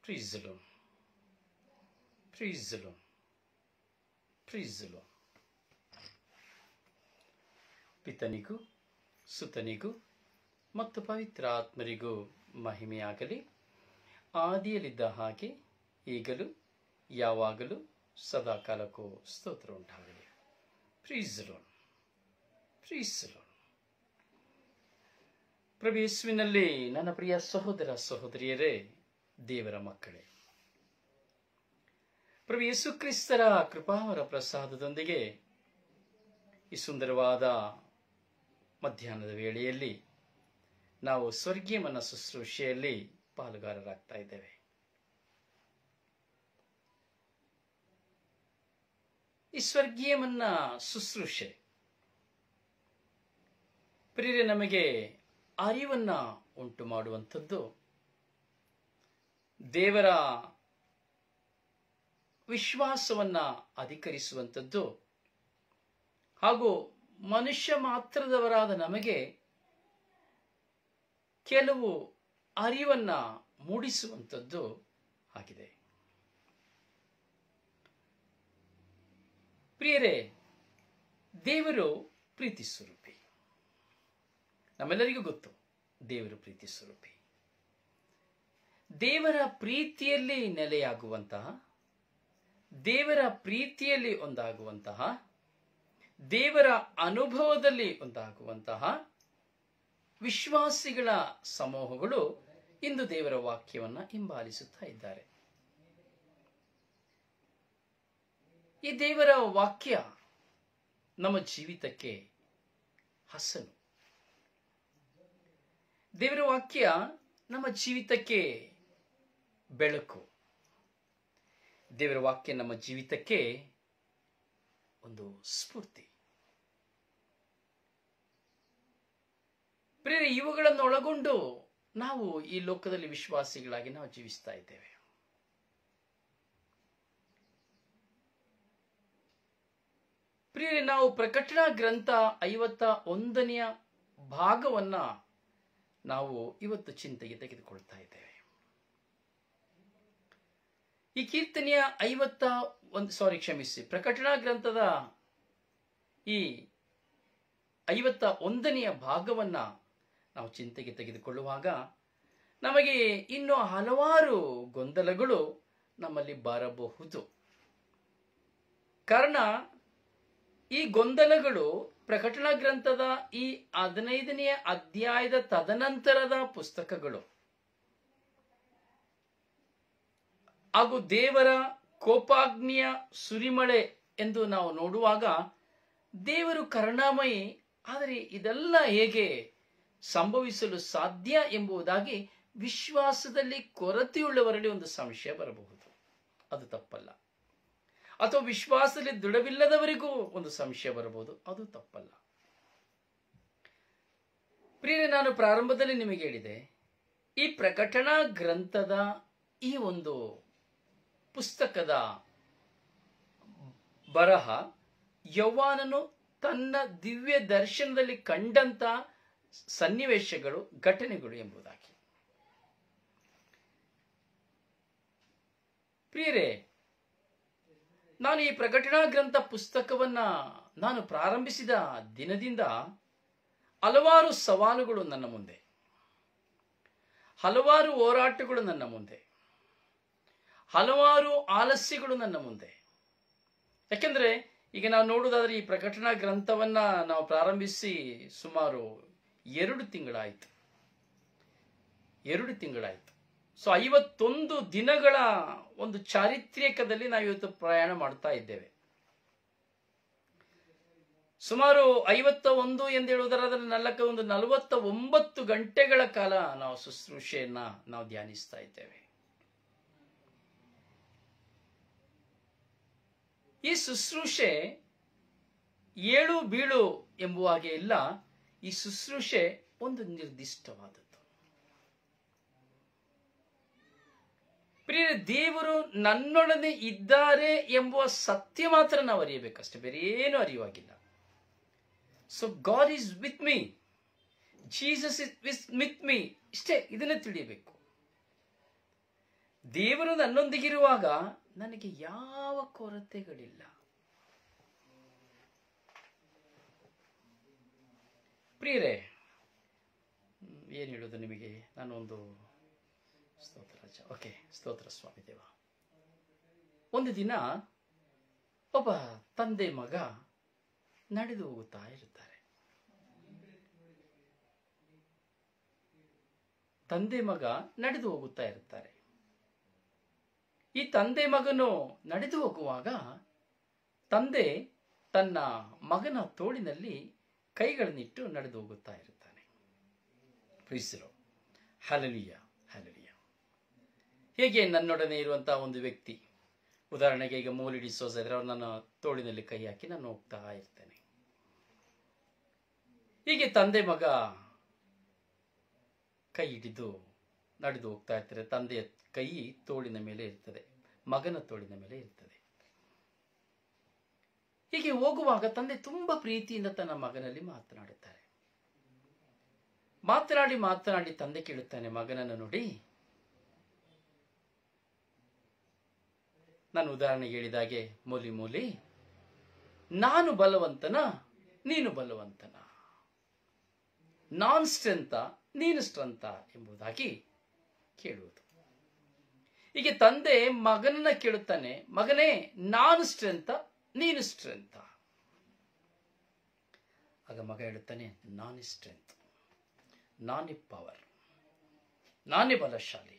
Praise the Lord. Praise the Lord. Praise the Lord. ಪಿತನಿಗೂ ಸುತನಿಗೂ ಮತ್ತು ಪವಿತ್ರ ಆತ್ಮರಿಗೂ ಮಹಿಮೆಯಾಗಲಿ. ಆದಿಯಲ್ಲಿದ್ದ ಹಾಗೆ ಈಗಲೂ ಯಾವಾಗಲೂ ಸದಾಕಾಲಕ್ಕೂ ಸ್ತೋತ್ರ ಉಂಟಾಗಲಿ. Praise the Lord. Praise the Lord. ಪ್ರಭು ಯೇಸುವಿನಲ್ಲಿ ನನ್ನ ಪ್ರಿಯ ಸಹೋದರ ಸಹೋದರಿಯರೇ, ದೇವರ ಮಕ್ಕಳೇ, ಪ್ರಭು ಯೇಸು ಕ್ರಿಸ್ತರ ಕೃಪಾವರ ಪ್ರಸಾದದೊಂದಿಗೆ ಈ ಸುಂದರವಾದ ಮಧ್ಯಾಹ್ನದ ವೇಳೆಯಲ್ಲಿ ನಾವು ಸ್ವರ್ಗೀಯ ಮನ್ನ ಶುಶ್ರೂಷೆಯಲ್ಲಿ ಪಾಲುಗಾರರಾಗ್ತಾ ಇದ್ದೇವೆ. ಈ ಸ್ವರ್ಗೀಯ ಮನ್ನ ಶುಶ್ರೂಷೆ ಪ್ರಿಯರೇ ನಮಗೆ ಅರಿವನ್ನ ಉಂಟು ಮಾಡುವಂಥದ್ದು, ದೇವರ ವಿಶ್ವಾಸವನ್ನ ಅಧಿಕರಿಸುವಂಥದ್ದು, ಹಾಗೂ ಮನುಷ್ಯ ಮಾತ್ರದವರಾದ ನಮಗೆ ಕೆಲವು ಅರಿವನ್ನ ಮೂಡಿಸುವಂಥದ್ದು ಆಗಿದೆ. ಪ್ರಿಯರೇ, ದೇವರು ಪ್ರೀತಿ ಸ್ವರೂಪಿ. ನಮ್ಮೆಲ್ಲರಿಗೂ ಗೊತ್ತು, ದೇವರು ಪ್ರೀತಿ ಸ್ವರೂಪಿ. ದೇವರ ಪ್ರೀತಿಯಲ್ಲಿ ನೆಲೆಯಾಗುವಂತಹ, ದೇವರ ಪ್ರೀತಿಯಲ್ಲಿ ಒಂದಾಗುವಂತಹ, ದೇವರ ಅನುಭವದಲ್ಲಿ ಒಂದಾಗುವಂತಹ ವಿಶ್ವಾಸಿಗಳ ಸಮೂಹಗಳು ಇಂದು ದೇವರ ವಾಕ್ಯವನ್ನ ಹಿಂಬಾಲಿಸುತ್ತಾ ಇದ್ದಾರೆ. ಈ ದೇವರ ವಾಕ್ಯ ನಮ್ಮ ಜೀವಿತಕ್ಕೆ ಹಸನು. ದೇವರ ವಾಕ್ಯ ನಮ್ಮ ಜೀವಿತಕ್ಕೆ ಬೆಳಕು. ದೇವರ ವಾಕ್ಯ ನಮ್ಮ ಜೀವಿತಕ್ಕೆ ಒಂದು ಸ್ಫೂರ್ತಿ. ಪ್ರಿಯರೇ, ಇವುಗಳನ್ನು ಒಳಗೊಂಡು ನಾವು ಈ ಲೋಕದಲ್ಲಿ ವಿಶ್ವಾಸಿಗಳಾಗಿ ನಾವು ಜೀವಿಸ್ತಾ ಇದ್ದೇವೆ. ಪ್ರಿಯರೇ, ನಾವು ಪ್ರಕಟಣಾ ಗ್ರಂಥ 51ನೇ ಭಾಗವನ್ನ ನಾವು ಇವತ್ತು ಚಿಂತೆಗೆ ತೆಗೆದುಕೊಳ್ತಾ ಇದ್ದೇವೆ. ಈ ಕೀರ್ತನೆಯ ಪ್ರಕಟಣಾ ಗ್ರಂಥದ ಈ 51ನೇ ಭಾಗವನ್ನ ನಾವು ಚಿಂತೆಗೆ ತೆಗೆದುಕೊಳ್ಳುವಾಗ ನಮಗೆ ಇನ್ನೂ ಹಲವಾರು ಗೊಂದಲಗಳು ನಮ್ಮಲ್ಲಿ ಬರಬಹುದು. ಕಾರಣ, ಈ ಗೊಂದಲಗಳು ಪ್ರಕಟಣಾ ಗ್ರಂಥದ ಈ 15ನೇ ಅಧ್ಯಾಯದ ತದನಂತರದ ಪುಸ್ತಕಗಳು ಹಾಗೂ ದೇವರ ಕೋಪಾಗ್ನಿಯ ಸುರಿಮಳೆ ಎಂದು ನಾವು ನೋಡುವಾಗ ದೇವರು ಕರುಣಾಮಯಿ, ಆದರೆ ಇದೆಲ್ಲ ಹೇಗೆ ಸಂಭವಿಸಲು ಸಾಧ್ಯ ಎಂಬುದಾಗಿ ವಿಶ್ವಾಸದಲ್ಲಿ ಕೊರತೆಯುಳ್ಳವರಲ್ಲಿ ಒಂದು ಸಂಶಯ ಬರಬಹುದು. ಅದು ತಪ್ಪಲ್ಲ. ಅಥವಾ ವಿಶ್ವಾಸದಲ್ಲಿ ದೃಢವಿಲ್ಲದವರಿಗೂ ಒಂದು ಸಂಶಯ ಬರಬಹುದು. ಅದು ತಪ್ಪಲ್ಲ. ಪ್ರಿಯರೇ, ನಾನು ಪ್ರಾರಂಭದಲ್ಲಿ ನಿಮಗೆ ಹೇಳಿದೆ, ಈ ಪ್ರಕಟಣಾ ಗ್ರಂಥದ ಈ ಒಂದು ಪುಸ್ತಕದ ಬರಹ ಯೋಹಾನನು ತನ್ನ ದಿವ್ಯ ದರ್ಶನದಲ್ಲಿ ಕಂಡಂತ ಸನ್ನಿವೇಶಗಳು, ಘಟನೆಗಳು ಎಂಬುದಾಗಿ. ಪ್ರಿಯರೇ, ನಾನು ಈ ಪ್ರಕಟಣಾ ಗ್ರಂಥ ಪುಸ್ತಕವನ್ನ ನಾನು ಪ್ರಾರಂಭಿಸಿದ ದಿನದಿಂದ ಹಲವಾರು ಸವಾಲುಗಳು ನನ್ನ ಮುಂದೆ, ಹಲವಾರು ಹೋರಾಟಗಳು ನನ್ನ ಮುಂದೆ, ಹಲವಾರು ಆಲಸ್ಯಗಳು ನನ್ನ ಮುಂದೆ. ಯಾಕೆಂದ್ರೆ ಈಗ ನಾವು ನೋಡುವುದಾದ್ರೆ ಈ ಪ್ರಕಟಣಾ ಗ್ರಂಥವನ್ನ ನಾವು ಪ್ರಾರಂಭಿಸಿ ಸುಮಾರು 2 ತಿಂಗಳಾಯಿತು. 2 ತಿಂಗಳಾಯಿತು. ಸೊ 51 ದಿನಗಳ ಒಂದು ಚಾರಿತ್ರಿಕದಲ್ಲಿ ನಾವು ಇವತ್ತು ಪ್ರಯಾಣ ಮಾಡ್ತಾ ಇದ್ದೇವೆ. ಸುಮಾರು 51 ಎಂದು ಹೇಳುವುದರಲ್ಲಿ 49 ಗಂಟೆಗಳ ಕಾಲ ನಾವು ಶುಶ್ರೂಷೆಯನ್ನ ನಾವು ಧ್ಯಾನಿಸ್ತಾ ಇದ್ದೇವೆ. ಈ ಶುಶ್ರೂಷೆ ಏಳು ಬೀಳು ಎಂಬುವ ಹಾಗೆ ಇಲ್ಲ. ಈ ಶುಶ್ರೂಷೆ ಒಂದು ನಿರ್ದಿಷ್ಟವಾದದ್ದು. ಪ್ರಿಯ, ದೇವರು ನನ್ನೊಡನೆ ಇದ್ದಾರೆ ಎಂಬುವ ಸತ್ಯ ಮಾತ್ರ ನಾವು ಅರಿಯಬೇಕಷ್ಟೇ, ಬೇರೆ ಏನು ಅರಿಯುವಾಗಿಲ್ಲ. So God is with me, Jesus is with me, ಇಷ್ಟೇ, ಇದನ್ನೇ ತಿಳಿಯಬೇಕು. ದೇವರು ನನ್ನೊಂದಿಗಿರುವಾಗ ನನಗೆ ಯಾವ ಕೊರತೆಗಳಿಲ್ಲ. ಪ್ರಿಯರೇ, ಏನು ಹೇಳೋದು ನಿಮಗೆ? ನಾನೊಂದು ಸ್ತೋತ್ರ ರಾಜ. ಓಕೆ, ಸ್ತೋತ್ರ ಸ್ವಾಮಿ ದೇವ. ಒಂದು ದಿನ ಒಬ್ಬ ತಂದೆ ಮಗ ನಡೆದು ಹೋಗುತ್ತಾ ಇರುತ್ತಾರೆ. ತಂದೆ ಮಗ ನಡೆದು ಹೋಗುತ್ತಾ ಇರುತ್ತಾರೆ. ಈ ತಂದೆ ಮಗನು ನಡೆದು ಹೋಗುವಾಗ ತಂದೆ ತನ್ನ ಮಗನ ತೋಳಿನಲ್ಲಿ ಕೈಗಳನ್ನಿಟ್ಟು ನಡೆದು ಹೋಗುತ್ತಾ ಇರುತ್ತಾನೆ. ಪ್ರೀಸರು, ಹಲ್ಲೆಲೂಯಾ, ಹಲ್ಲೆಲೂಯಾ. ಹೇಗೆ ನನ್ನೊಡನೆ ಇರುವಂತಹ ಒಂದು ವ್ಯಕ್ತಿ, ಉದಾಹರಣೆಗೆ ಈಗ ಮೋಲಿಡಿ ಸೋಸಿದ್ರೆ ಅವ್ರು ನನ್ನ ತೋಳಿನಲ್ಲಿ ಕೈ ಹಾಕಿ ನಾನು ಹೋಗ್ತಾ ಇರ್ತೇನೆ. ಹೀಗೆ ತಂದೆ ಮಗ ಕೈ ಹಿಡಿದು ನಡೆದು ಹೋಗ್ತಾ ಇರ್ತಾರೆ. ತಂದೆಯ ಕೈ ತೋಳಿನ ಮೇಲೆ ಇರ್ತದೆ, ಮಗನ ತೋಳಿನ ಮೇಲೆ ಇರ್ತದೆ. ಹೀಗೆ ಹೋಗುವಾಗ ತಂದೆ ತುಂಬಾ ಪ್ರೀತಿಯಿಂದ ತನ್ನ ಮಗನಲ್ಲಿ ಮಾತನಾಡುತ್ತಾರೆ. ಮಾತನಾಡಿ ತಂದೆ ಕೇಳುತ್ತಾನೆ ಮಗನನ್ನು ನೋಡಿ. ನಾನು ಉದಾಹರಣೆ ಹೇಳಿದಾಗೆ, ಮೂಲಿ ನಾನು ಬಲವಂತನ ನೀನು ಬಲವಂತನ, ನಾನ್ ಸ್ಟ್ರೆಂತ ನೀನು ಸ್ಟ್ರೆಂತ ಎಂಬುದಾಗಿ ಕೇಳುವುದು. ಹೀಗೆ ತಂದೆ ಮಗನನ್ನ ಕೇಳುತ್ತಾನೆ, ಮಗನೇ ನಾನು ಸ್ಟ್ರೆಂತ ನೀನು ಸ್ಟ್ರೆಂತ? ಆಗ ಮಗ ಹೇಳುತ್ತಾನೆ, ನಾನೇ ಸ್ಟ್ರೆಂತ್, ನಾನೇ ಪವರ್, ನಾನೇ ಬಲಶಾಲಿ.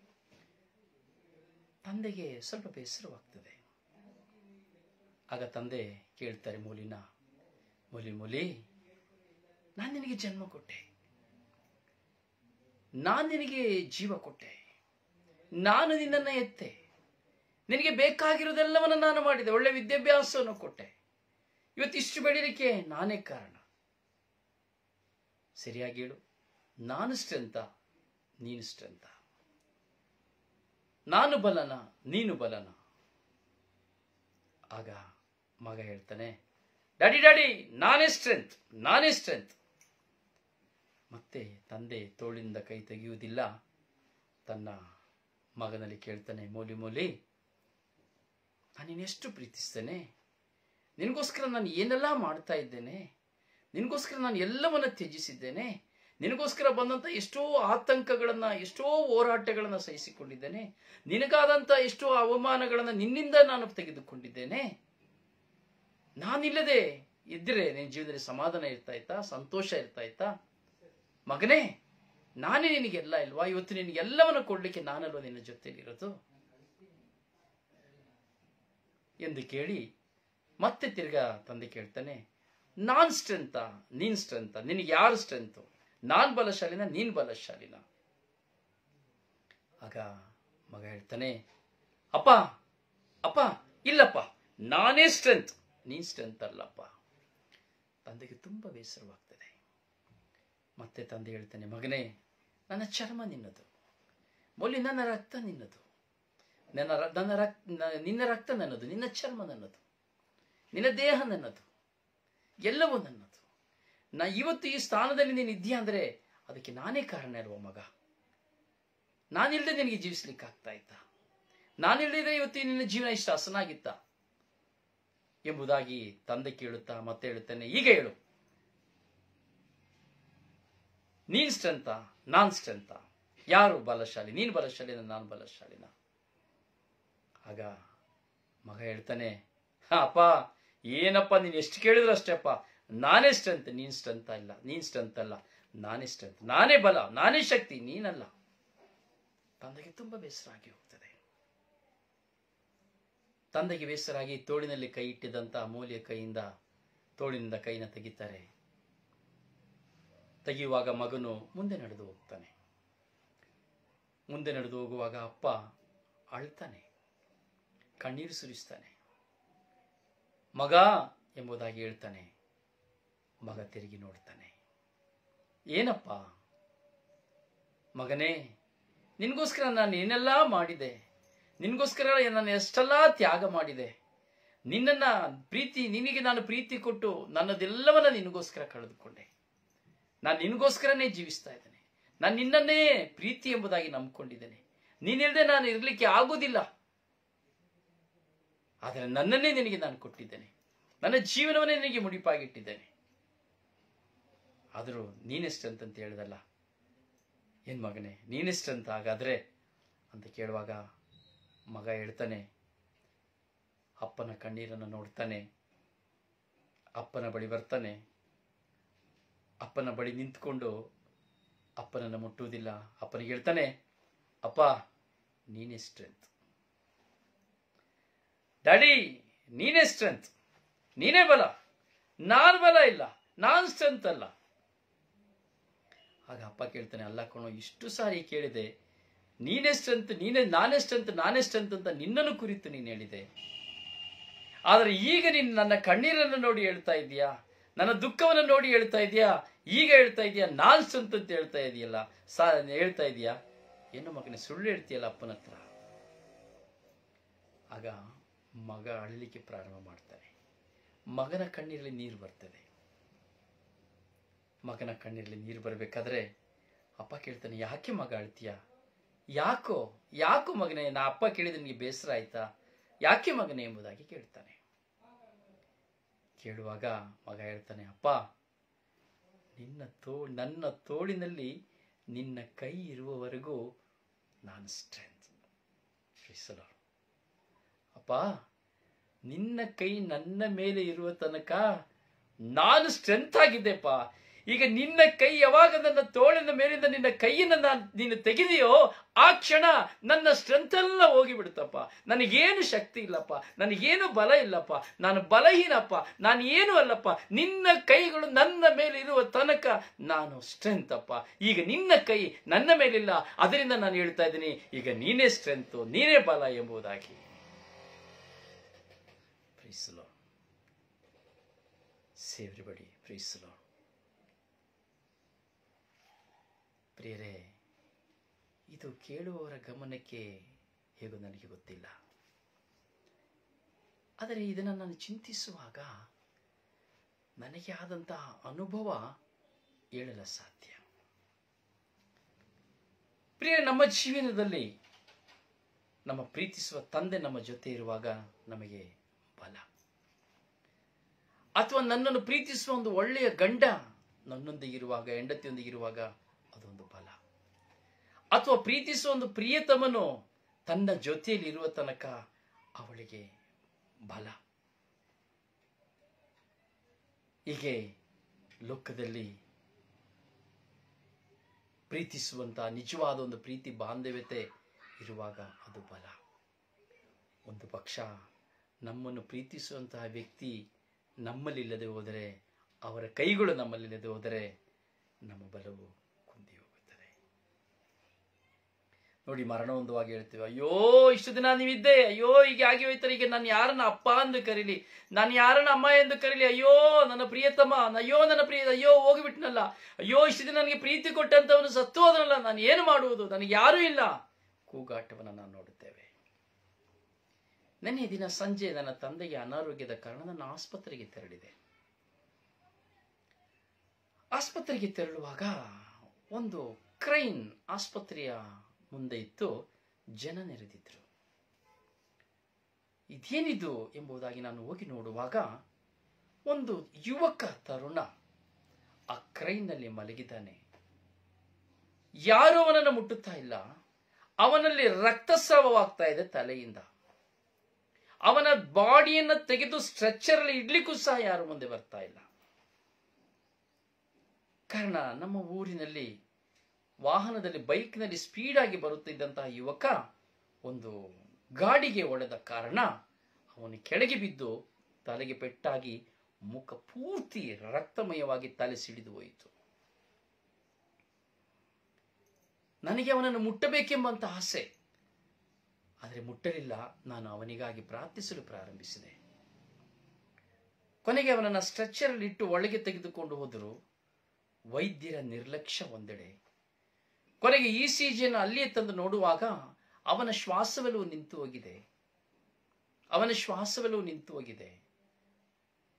ತಂದೆಗೆ ಸ್ವಲ್ಪ ಬೇಸರವಾಗ್ತದೆ. ಆಗ ತಂದೆ ಕೇಳ್ತಾರೆ ಮೂಲಿನ, ಮೂಲಿ ನಾನು ನಿನಗೆ ಜನ್ಮ ಕೊಟ್ಟೆ, ನಾನು ನಿನಗೆ ಜೀವ ಕೊಟ್ಟೆ, ನಾನು ನಿನ್ನನ್ನು ಎತ್ತೆ, ನಿನಗೆ ಬೇಕಾಗಿರುವುದೆಲ್ಲವನ್ನು ನಾನು ಮಾಡಿದೆ, ಒಳ್ಳೆ ವಿದ್ಯಾಭ್ಯಾಸವನ್ನು ಕೊಟ್ಟೆ, ಇವತ್ತಿಷ್ಟು ಬೆಳೀಲಿಕ್ಕೆ ನಾನೇ ಕಾರಣ. ಸರಿಯಾಗಿ ಹೇಳು, ನಾನು ಸ್ಟ್ರೆಂತ ನೀನು ಸ್ಟ್ರೆಂತ? ನಾನು ಬಲನ ನೀನು ಬಲನ? ಆಗ ಮಗ ಹೇಳ್ತಾನೆ, ಡ್ಯಾಡಿ ನಾನೇ ಸ್ಟ್ರೆಂತ್, ನಾನೇ ಸ್ಟ್ರೆಂತ್. ಮತ್ತೆ ತಂದೆ ತೋಳಿನಿಂದ ಕೈ ತೆಗೆಯುವುದಿಲ್ಲ. ತನ್ನ ಮಗನಲ್ಲಿ ಕೇಳ್ತಾನೆ, ಮೂಲಿ ನಾನಿನ್ನೆಷ್ಟು ಪ್ರೀತಿಸ್ತೇನೆ, ನಿನಗೋಸ್ಕರ ನಾನು ಏನೆಲ್ಲ ಮಾಡ್ತಾ ಇದ್ದೇನೆ, ನಿನಗೋಸ್ಕರ ನಾನು ಎಲ್ಲವನ್ನ ತ್ಯಜಿಸಿದ್ದೇನೆ, ನಿನಗೋಸ್ಕರ ಬಂದಂತ ಎಷ್ಟೋ ಆತಂಕಗಳನ್ನ, ಎಷ್ಟೋ ಹೋರಾಟಗಳನ್ನ ಸಹಿಸಿಕೊಂಡಿದ್ದೇನೆ, ನಿನಗಾದಂತ ಎಷ್ಟೋ ಅವಮಾನಗಳನ್ನ ನಿನ್ನಿಂದ ನಾನು ತೆಗೆದುಕೊಂಡಿದ್ದೇನೆ. ನಾನಿಲ್ಲದೆ ಇದ್ರೆ ನಿನ್ನ ಜೀವನದಲ್ಲಿ ಸಮಾಧಾನ ಇರ್ತಾ ಇತ್ತಾ, ಸಂತೋಷ ಇರ್ತಾ ಇತ್ತಾ? ಮಗನೇ, ನಾನೇ ನಿನಗೆಲ್ಲ ಇಲ್ವಾ? ಇವತ್ತು ನಿನಗೆಲ್ಲವನ್ನು ಕೊಡ್ಲಿಕ್ಕೆ ನಾನಲ್ವ ನಿನ್ನ ಜೊತೆಲಿರೋದು ಎಂದು ಕೇಳಿ ಮತ್ತೆ ತಿರ್ಗಾ ತಂದೆ ಕೇಳ್ತಾನೆ, ನಾನ್ ಸ್ಟ್ರೆಂತ ನೀನ್ ಸ್ಟ್ರೆಂತ? ನಿನಗೆ ಯಾರು ಸ್ಟ್ರೆಂತು? ನಾನ್ ಬಲಶಾಲಿನ ನೀನ್ ಬಲಶಾಲಿನ? ಆಗ ಮಗ ಹೇಳ್ತಾನೆ, ಅಪ್ಪ ಇಲ್ಲಪ್ಪ, ನಾನೇ ಸ್ಟ್ರೆಂತ್, ನೀನ್ ಸ್ಟ್ರೆಂತ್ ಅಲ್ಲಪ್ಪ. ತಂದೆಗೆ ತುಂಬಾ ಬೇಸರವಾಗ್ತದೆ. ಮತ್ತೆ ತಂದೆ ಹೇಳ್ತಾನೆ, ಮಗನೇ, ನನ್ನ ಚರ್ಮ ನಿನ್ನದು, ಮೊಲಿ ನನ್ನ ರಕ್ತ ನಿನ್ನದು, ನಿನ್ನ ರಕ್ತ ನನ್ನದು, ನಿನ್ನ ಚರ್ಮ ನನ್ನದು, ನಿನ್ನ ದೇಹ ನನ್ನದು, ಎಲ್ಲವೂ ನನ್ನದು. ನಾ ಇವತ್ತು ಈ ಸ್ಥಾನದಲ್ಲಿ ನೀನು ಇದೆಯಾ ಅಂದ್ರೆ ಅದಕ್ಕೆ ನಾನೇ ಕಾರಣ ಇರುವ ಮಗ. ನಾನಿಲ್ಲದೆ ನಿನಗೆ ಜೀವಿಸ್ಲಿಕ್ಕೆ ಆಗ್ತಾ ಇತ್ತ? ನಾನಿಲ್ಲದೆ ಇವತ್ತು ನಿನ್ನ ಜೀವನ ಇಷ್ಟು ಹಸನಾಗಿತ್ತ ಎಂಬುದಾಗಿ ತಂದೆ ಕೇಳುತ್ತಾ ಮತ್ತೆ ಹೇಳುತ್ತಾನೆ, ಈಗ ಹೇಳು, ನೀನ್ ಸ್ಟ್ರೆಂತ ನಾನ್ ಸ್ಟ್ರೆಂತ? ಯಾರು ಬಲಶಾಲಿ? ನೀನ್ ಬಲಶಾಲಿನ ನಾನು ಬಲಶಾಲಿನ? ಆಗ ಮಗ ಹೇಳ್ತಾನೆ, ಅಪ್ಪ ಏನಪ್ಪ ನೀನು ಎಷ್ಟು ಕೇಳಿದ್ರು ಅಷ್ಟೇ ಅಪ್ಪ, ನಾನೇ ಸ್ಟ್ರೆಂತ್, ನೀನ್ ಸ್ಟ್ರೆಂತ್ ಇಲ್ಲ, ನೀನ್ ಸ್ಟ್ರೆಂತ್ ಅಲ್ಲ, ನಾನೇ ಸ್ಟ್ರೆಂತ್, ನಾನೇ ಬಲ, ನಾನೇ ಶಕ್ತಿ, ನೀನಲ್ಲ. ತಂದೆಗೆ ತುಂಬಾ ಬೇಸರ ಆಗಿ ಹೋಗ್ತದೆ. ತಂದೆಗೆ ಬೇಸರಾಗಿ ತೋಳಿನಲ್ಲಿ ಕೈ ಇಟ್ಟಿದ್ದಂತ ಮೂಲಿಯ ಕೈಯಿಂದ ತೋಳಿನಿಂದ ಕೈನ ತೆಗಿತಾರೆ. ತೆಗೆಯುವಾಗ ಮಗನು ಮುಂದೆ ನಡೆದು ಹೋಗ್ತಾನೆ. ಮುಂದೆ ನಡೆದು ಹೋಗುವಾಗ ಅಪ್ಪ ಅಳ್ತಾನೆ, ಕಣ್ಣೀರು ಸುರಿಸ್ತಾನೆ. ಮಗ ಎಂಬುದಾಗಿ ಹೇಳ್ತಾನೆ. ಮಗ ತಿರುಗಿ ನೋಡ್ತಾನೆ. ಏನಪ್ಪ? ಮಗನೇ, ನಿನ್ಗೋಸ್ಕರ ನಾನು ಏನೆಲ್ಲ ಮಾಡಿದೆ, ನಿನ್ಗೋಸ್ಕರ ನಾನು ಎಷ್ಟೆಲ್ಲ ತ್ಯಾಗ ಮಾಡಿದೆ, ನಿನಗೆ ನಾನು ಪ್ರೀತಿ ಕೊಟ್ಟು ನನ್ನದೆಲ್ಲವನ್ನ ನಿನಗೋಸ್ಕರ ಕಳೆದುಕೊಂಡೆ. ನಾನು ನಿನಗೋಸ್ಕರನೇ ಜೀವಿಸ್ತಾ ಇದ್ದೇನೆ. ನಾನು ನಿನ್ನನ್ನೇ ಪ್ರೀತಿ ಎಂಬುದಾಗಿ ನಂಬಿಕೊಂಡಿದ್ದೇನೆ. ನೀನಿಲ್ಲದೆ ನಾನು ಇರಲಿಕ್ಕೆ ಆಗುವುದಿಲ್ಲ. ಆದರೆ ನನ್ನನ್ನೇ ನಿನಗೆ ನಾನು ಕೊಟ್ಟಿದ್ದೇನೆ, ನನ್ನ ಜೀವನವನ್ನೇ ನಿನಗೆ ಮುಡಿಪಾಗಿಟ್ಟಿದ್ದೇನೆ. ಆದರೂ ನೀನೆಷ್ಟಂತ ಹೇಳಿದಲ್ಲ, ಏನ್ ಮಗನೇ ನೀನೆಷ್ಟಂತ ಹಾಗಾದ್ರೆ ಅಂತ ಕೇಳುವಾಗ ಮಗ ಹೇಳ್ತಾನೆ, ಅಪ್ಪನ ಕಣ್ಣೀರನ್ನು ನೋಡ್ತಾನೆ, ಅಪ್ಪನ ಬಳಿ ಬರ್ತಾನೆ, ಅಪ್ಪನ ಬಳಿ ನಿಂತ್ಕೊಂಡು ಅಪ್ಪನನ್ನು ಮುಟ್ಟುವುದಿಲ್ಲ. ಅಪ್ಪನಿಗೆ ಹೇಳ್ತಾನೆ, ಅಪ್ಪ ನೀನೇ ಸ್ಟ್ರೆಂತ್, ಡ್ಯಾಡಿ ನೀನೇ ಸ್ಟ್ರೆಂತ್, ನೀನೇ ಬಲ, ನಾನು ಬಲ ಇಲ್ಲ, ನಾನು ಸ್ಟ್ರೆಂತ್ ಅಲ್ಲ. ಆಗ ಅಪ್ಪ ಕೇಳ್ತಾನೆ, ಅಲ್ಲ ಕಣೋ, ಇಷ್ಟು ಸಾರಿ ಕೇಳಿದೆ, ನೀನೇ ಸ್ಟ್ರೆಂತ್, ನಾನೇ ಸ್ಟ್ರೆಂತ್ ಅಂತ ನಿನ್ನನ್ನು ಕುರಿತು ನೀನು ಹೇಳಿದೆ. ಆದರೆ ಈಗ ನೀನು ನನ್ನ ಕಣ್ಣೀರನ್ನು ನೋಡಿ ಹೇಳ್ತಾ ಇದೀಯಾ, ನನ್ನ ದುಃಖವನ್ನು ನೋಡಿ ಹೇಳ್ತಾ ಇದೀಯಾ, ಈಗ ಹೇಳ್ತಾ ಇದೀಯಾ ನಾನ್ ಸ್ಟ್ರೆಂತ್ ಅಂತ ಹೇಳ್ತಾ ಇದೆಯಲ್ಲ, ಹೇಳ್ತಾ ಇದೀಯಾ, ಏನು ಮಗನೇ ಸುಳ್ಳು ಹೇಳ್ತೀಯಲ್ಲ ಅಪ್ಪನ ಹತ್ರ. ಆಗ ಮಗ ಅಳಲಿಕ್ಕೆ ಪ್ರಾರಂಭ ಮಾಡ್ತಾನೆ. ಮಗನ ಕಣ್ಣೀರಲ್ಲಿ ನೀರು ಬರ್ತದೆ. ಮಗನ ಕಣ್ಣೀರಲ್ಲಿ ನೀರು ಬರಬೇಕಾದ್ರೆ ಅಪ್ಪ ಕೇಳ್ತಾನೆ, ಯಾಕೆ ಮಗ ಅಳ್ತೀಯ, ಯಾಕೋ ಮಗನೇ, ನಾ ಅಪ್ಪ ಕೇಳಿದ್ರೆ ನಿನಗೆ ಬೇಸರ ಆಯ್ತಾ, ಯಾಕೆ ಮಗನೇ ಎಂಬುದಾಗಿ ಕೇಳ್ತಾನೆ. ಕೇಳುವಾಗ ಮಗ ಹೇಳ್ತಾನೆ, ಅಪ್ಪ ನನ್ನ ತೋಳಿನಲ್ಲಿ ನಿನ್ನ ಕೈ ಇರುವವರೆಗೂ ನಾನು ಸ್ಟ್ರೆಂತ್. ಅಪ್ಪ ನಿನ್ನ ಕೈ ನನ್ನ ಮೇಲೆ ಇರುವ ತನಕ ನಾನು ಸ್ಟ್ರೆಂತ್ ಆಗಿದ್ದೆಪ್ಪ. ಈಗ ನಿನ್ನ ಕೈ ಯಾವಾಗ ನನ್ನ ತೋಳಿನ ಮೇಲಿಂದ ನಿನ್ನ ಕೈಯನ್ನು ನೀನು ತೆಗೆದಿಯೋ ಆ ಕ್ಷಣ ನನ್ನ ಸ್ಟ್ರೆಂತ್ ಎಲ್ಲ ಹೋಗಿಬಿಡುತ್ತಪ್ಪ. ನನಗೇನು ಶಕ್ತಿ ಇಲ್ಲಪ್ಪ, ನನಗೇನು ಬಲ ಇಲ್ಲಪ್ಪ, ನಾನು ಬಲಹೀನಪ್ಪ, ನಾನು ಏನು ಅಲ್ಲಪ್ಪ. ನಿನ್ನ ಕೈಗಳು ನನ್ನ ಮೇಲೆ ಇರುವ ತನಕ ನಾನು ಸ್ಟ್ರೆಂತ್ ಅಪ್ಪ. ಈಗ ನಿನ್ನ ಕೈ ನನ್ನ ಮೇಲಿಲ್ಲ, ಅದರಿಂದ ನಾನು ಹೇಳ್ತಾ ಇದ್ದೀನಿ, ಈಗ ನೀನೇ ಸ್ಟ್ರೆಂತ್, ನೀನೇ ಬಲ ಎಂಬುದಾಗಿ. Praise the Lord. Say everybody, praise the Lord. ಪ್ರಿಯರೇ, ಇದು ಕೇಳುವವರ ಗಮನಕ್ಕೆ ಹೇಗೋ ನನಗೆ ಗೊತ್ತಿಲ್ಲ. ಆದರೆ ಇದನ್ನು ನಾನು ಚಿಂತಿಸುವಾಗ ನನಗೆ ಆದಂತಹ ಅನುಭವ ಹೇಳಲು ಸಾಧ್ಯ. ಪ್ರಿಯರೇ, ನಮ್ಮ ಜೀವನದಲ್ಲಿ ನಮ್ಮ ಪ್ರೀತಿಸುವ ತಂದೆ ನಮ್ಮ ಜೊತೆ ಇರುವಾಗ ನಮಗೆ ಬಲ, ಅಥವಾ ನನ್ನನ್ನು ಪ್ರೀತಿಸುವ ಒಂದು ಒಳ್ಳೆಯ ಗಂಡ ನನ್ನೊಂದಿಗಿರುವಾಗ, ಹೆಂಡತಿಯೊಂದಿಗಿರುವಾಗ ಅದೊಂದು ಬಲ, ಅಥವಾ ಪ್ರೀತಿಸುವ ಒಂದು ಪ್ರಿಯತಮನು ತನ್ನ ಜೊತೆಯಲ್ಲಿ ಇರುವ ತನಕ ಅವಳಿಗೆ ಬಲ. ಹೀಗೆ ಲೋಕದಲ್ಲಿ ಪ್ರೀತಿಸುವಂತಹ ನಿಜವಾದ ಒಂದು ಪ್ರೀತಿ ಬಾಂಧವ್ಯತೆ ಇರುವಾಗ ಅದು ಬಲ. ಒಂದು ಪಕ್ಷ ನಮ್ಮನ್ನು ಪ್ರೀತಿಸುವಂತಹ ವ್ಯಕ್ತಿ ನಮ್ಮಲ್ಲಿಲ್ಲದೆ ಹೋದರೆ, ಅವರ ಕೈಗಳು ನಮ್ಮಲ್ಲಿಲ್ಲದೆ ಹೋದರೆ ನಮ್ಮ ಬಲವು ಕುಂದಿ ಹೋಗುತ್ತದೆ. ನೋಡಿ, ಮರಣ ಹೊಂದುವಾಗ ಹೇಳ್ತೇವೆ, ಅಯ್ಯೋ ಇಷ್ಟು ದಿನ ನೀವಿದ್ದೆ, ಅಯ್ಯೋ ಹೀಗೆ ಆಗಿ ಹೋಯ್ತಾರೆ, ಈಗ ನಾನು ಯಾರನ್ನ ಅಪ್ಪ ಎಂದು ಕರೀಲಿ, ನಾನು ಯಾರನ್ನ ಅಮ್ಮ ಎಂದು ಕರೀಲಿ, ಅಯ್ಯೋ ನನ್ನ ಪ್ರಿಯತಮ, ಅಯ್ಯೋ ಹೋಗಿಬಿಟ್ನಲ್ಲ, ಅಯ್ಯೋ ಇಷ್ಟು ದಿನ ನನಗೆ ಪ್ರೀತಿ ಕೊಟ್ಟಂತವನು ಸತ್ತು ಹೋದ್ರಲ್ಲ, ನಾನು ಏನು ಮಾಡುವುದು, ನನಗೆ ಯಾರೂ ಇಲ್ಲ, ಕೂಗಾಟವನ್ನು ನಾವು ನೋಡುತ್ತೇವೆ. ನೆನ್ನೆ ದಿನ ಸಂಜೆ ನನ್ನ ತಂದೆಗೆ ಅನಾರೋಗ್ಯದ ಕಾರಣ ನಾನು ಆಸ್ಪತ್ರೆಗೆ ತೆರಳಿದೆ. ಆಸ್ಪತ್ರೆಗೆ ತೆರಳುವಾಗ ಒಂದು ಕ್ರೈನ್ ಆಸ್ಪತ್ರೆಯ ಮುಂದೆ ಇತ್ತು, ಜನ ನೆರೆದಿದ್ರು. ಇದೇನಿದು ಎಂಬುದಾಗಿ ನಾನು ಹೋಗಿ ನೋಡುವಾಗ ಒಂದು ಯುವಕ ತರುಣ ಆ ಕ್ರೈನ್ನಲ್ಲಿ ಮಲಗಿದ್ದಾನೆ. ಯಾರು ಅವನನ್ನು ಮುಟ್ಟುತ್ತಾ ಇಲ್ಲ. ಅವನಲ್ಲಿ ರಕ್ತಸ್ರಾವವಾಗ್ತಾ ಇದೆ ತಲೆಯಿಂದ. ಅವನ ಬಾಡಿಯನ್ನು ತೆಗೆದು ಸ್ಟ್ರೆಚರ್ ಅಲ್ಲಿ ಇಡ್ಲಿಕ್ಕೂ ಸಹ ಯಾರು ಮುಂದೆ ಬರ್ತಾ ಇಲ್ಲ. ಕಾರಣ, ನಮ್ಮ ಊರಿನಲ್ಲಿ ವಾಹನದಲ್ಲಿ, ಬೈಕ್ನಲ್ಲಿ ಸ್ಪೀಡ್ ಆಗಿ ಬರುತ್ತಿದ್ದಂತಹ ಯುವಕ ಒಂದು ಗಾಡಿಗೆ ಹೊಡೆದ ಕಾರಣ ಅವನು ಕೆಳಗೆ ಬಿದ್ದು ತಲೆಗೆ ಪೆಟ್ಟಾಗಿ ಮುಖ ಪೂರ್ತಿ ರಕ್ತಮಯವಾಗಿ ತಲೆ ಸಿಡಿದು ಹೋಯಿತು. ನನಗೆ ಅವನನ್ನು ಮುಟ್ಟಬೇಕೆಂಬಂತ ಆಸೆ, ಆದರೆ ಮುಟ್ಟಲಿಲ್ಲ. ನಾನು ಅವನಿಗಾಗಿ ಪ್ರಾರ್ಥಿಸಲು ಪ್ರಾರಂಭಿಸಿದೆ. ಕೊನೆಗೆ ಅವನನ್ನು ಸ್ಟ್ರೆಚರ್ ಅಲ್ಲಿ ಇಟ್ಟು ಒಳಗೆ ತೆಗೆದುಕೊಂಡು ಹೋದರು. ವೈದ್ಯರ ನಿರ್ಲಕ್ಷ್ಯ ಒಂದೆಡೆ. ಕೊನೆಗೆ ECG ಅಲ್ಲಿಯೇ ತಂದು ನೋಡುವಾಗ ಅವನ ಶ್ವಾಸವೆಲ್ಲವೂ ನಿಂತು ಹೋಗಿದೆ.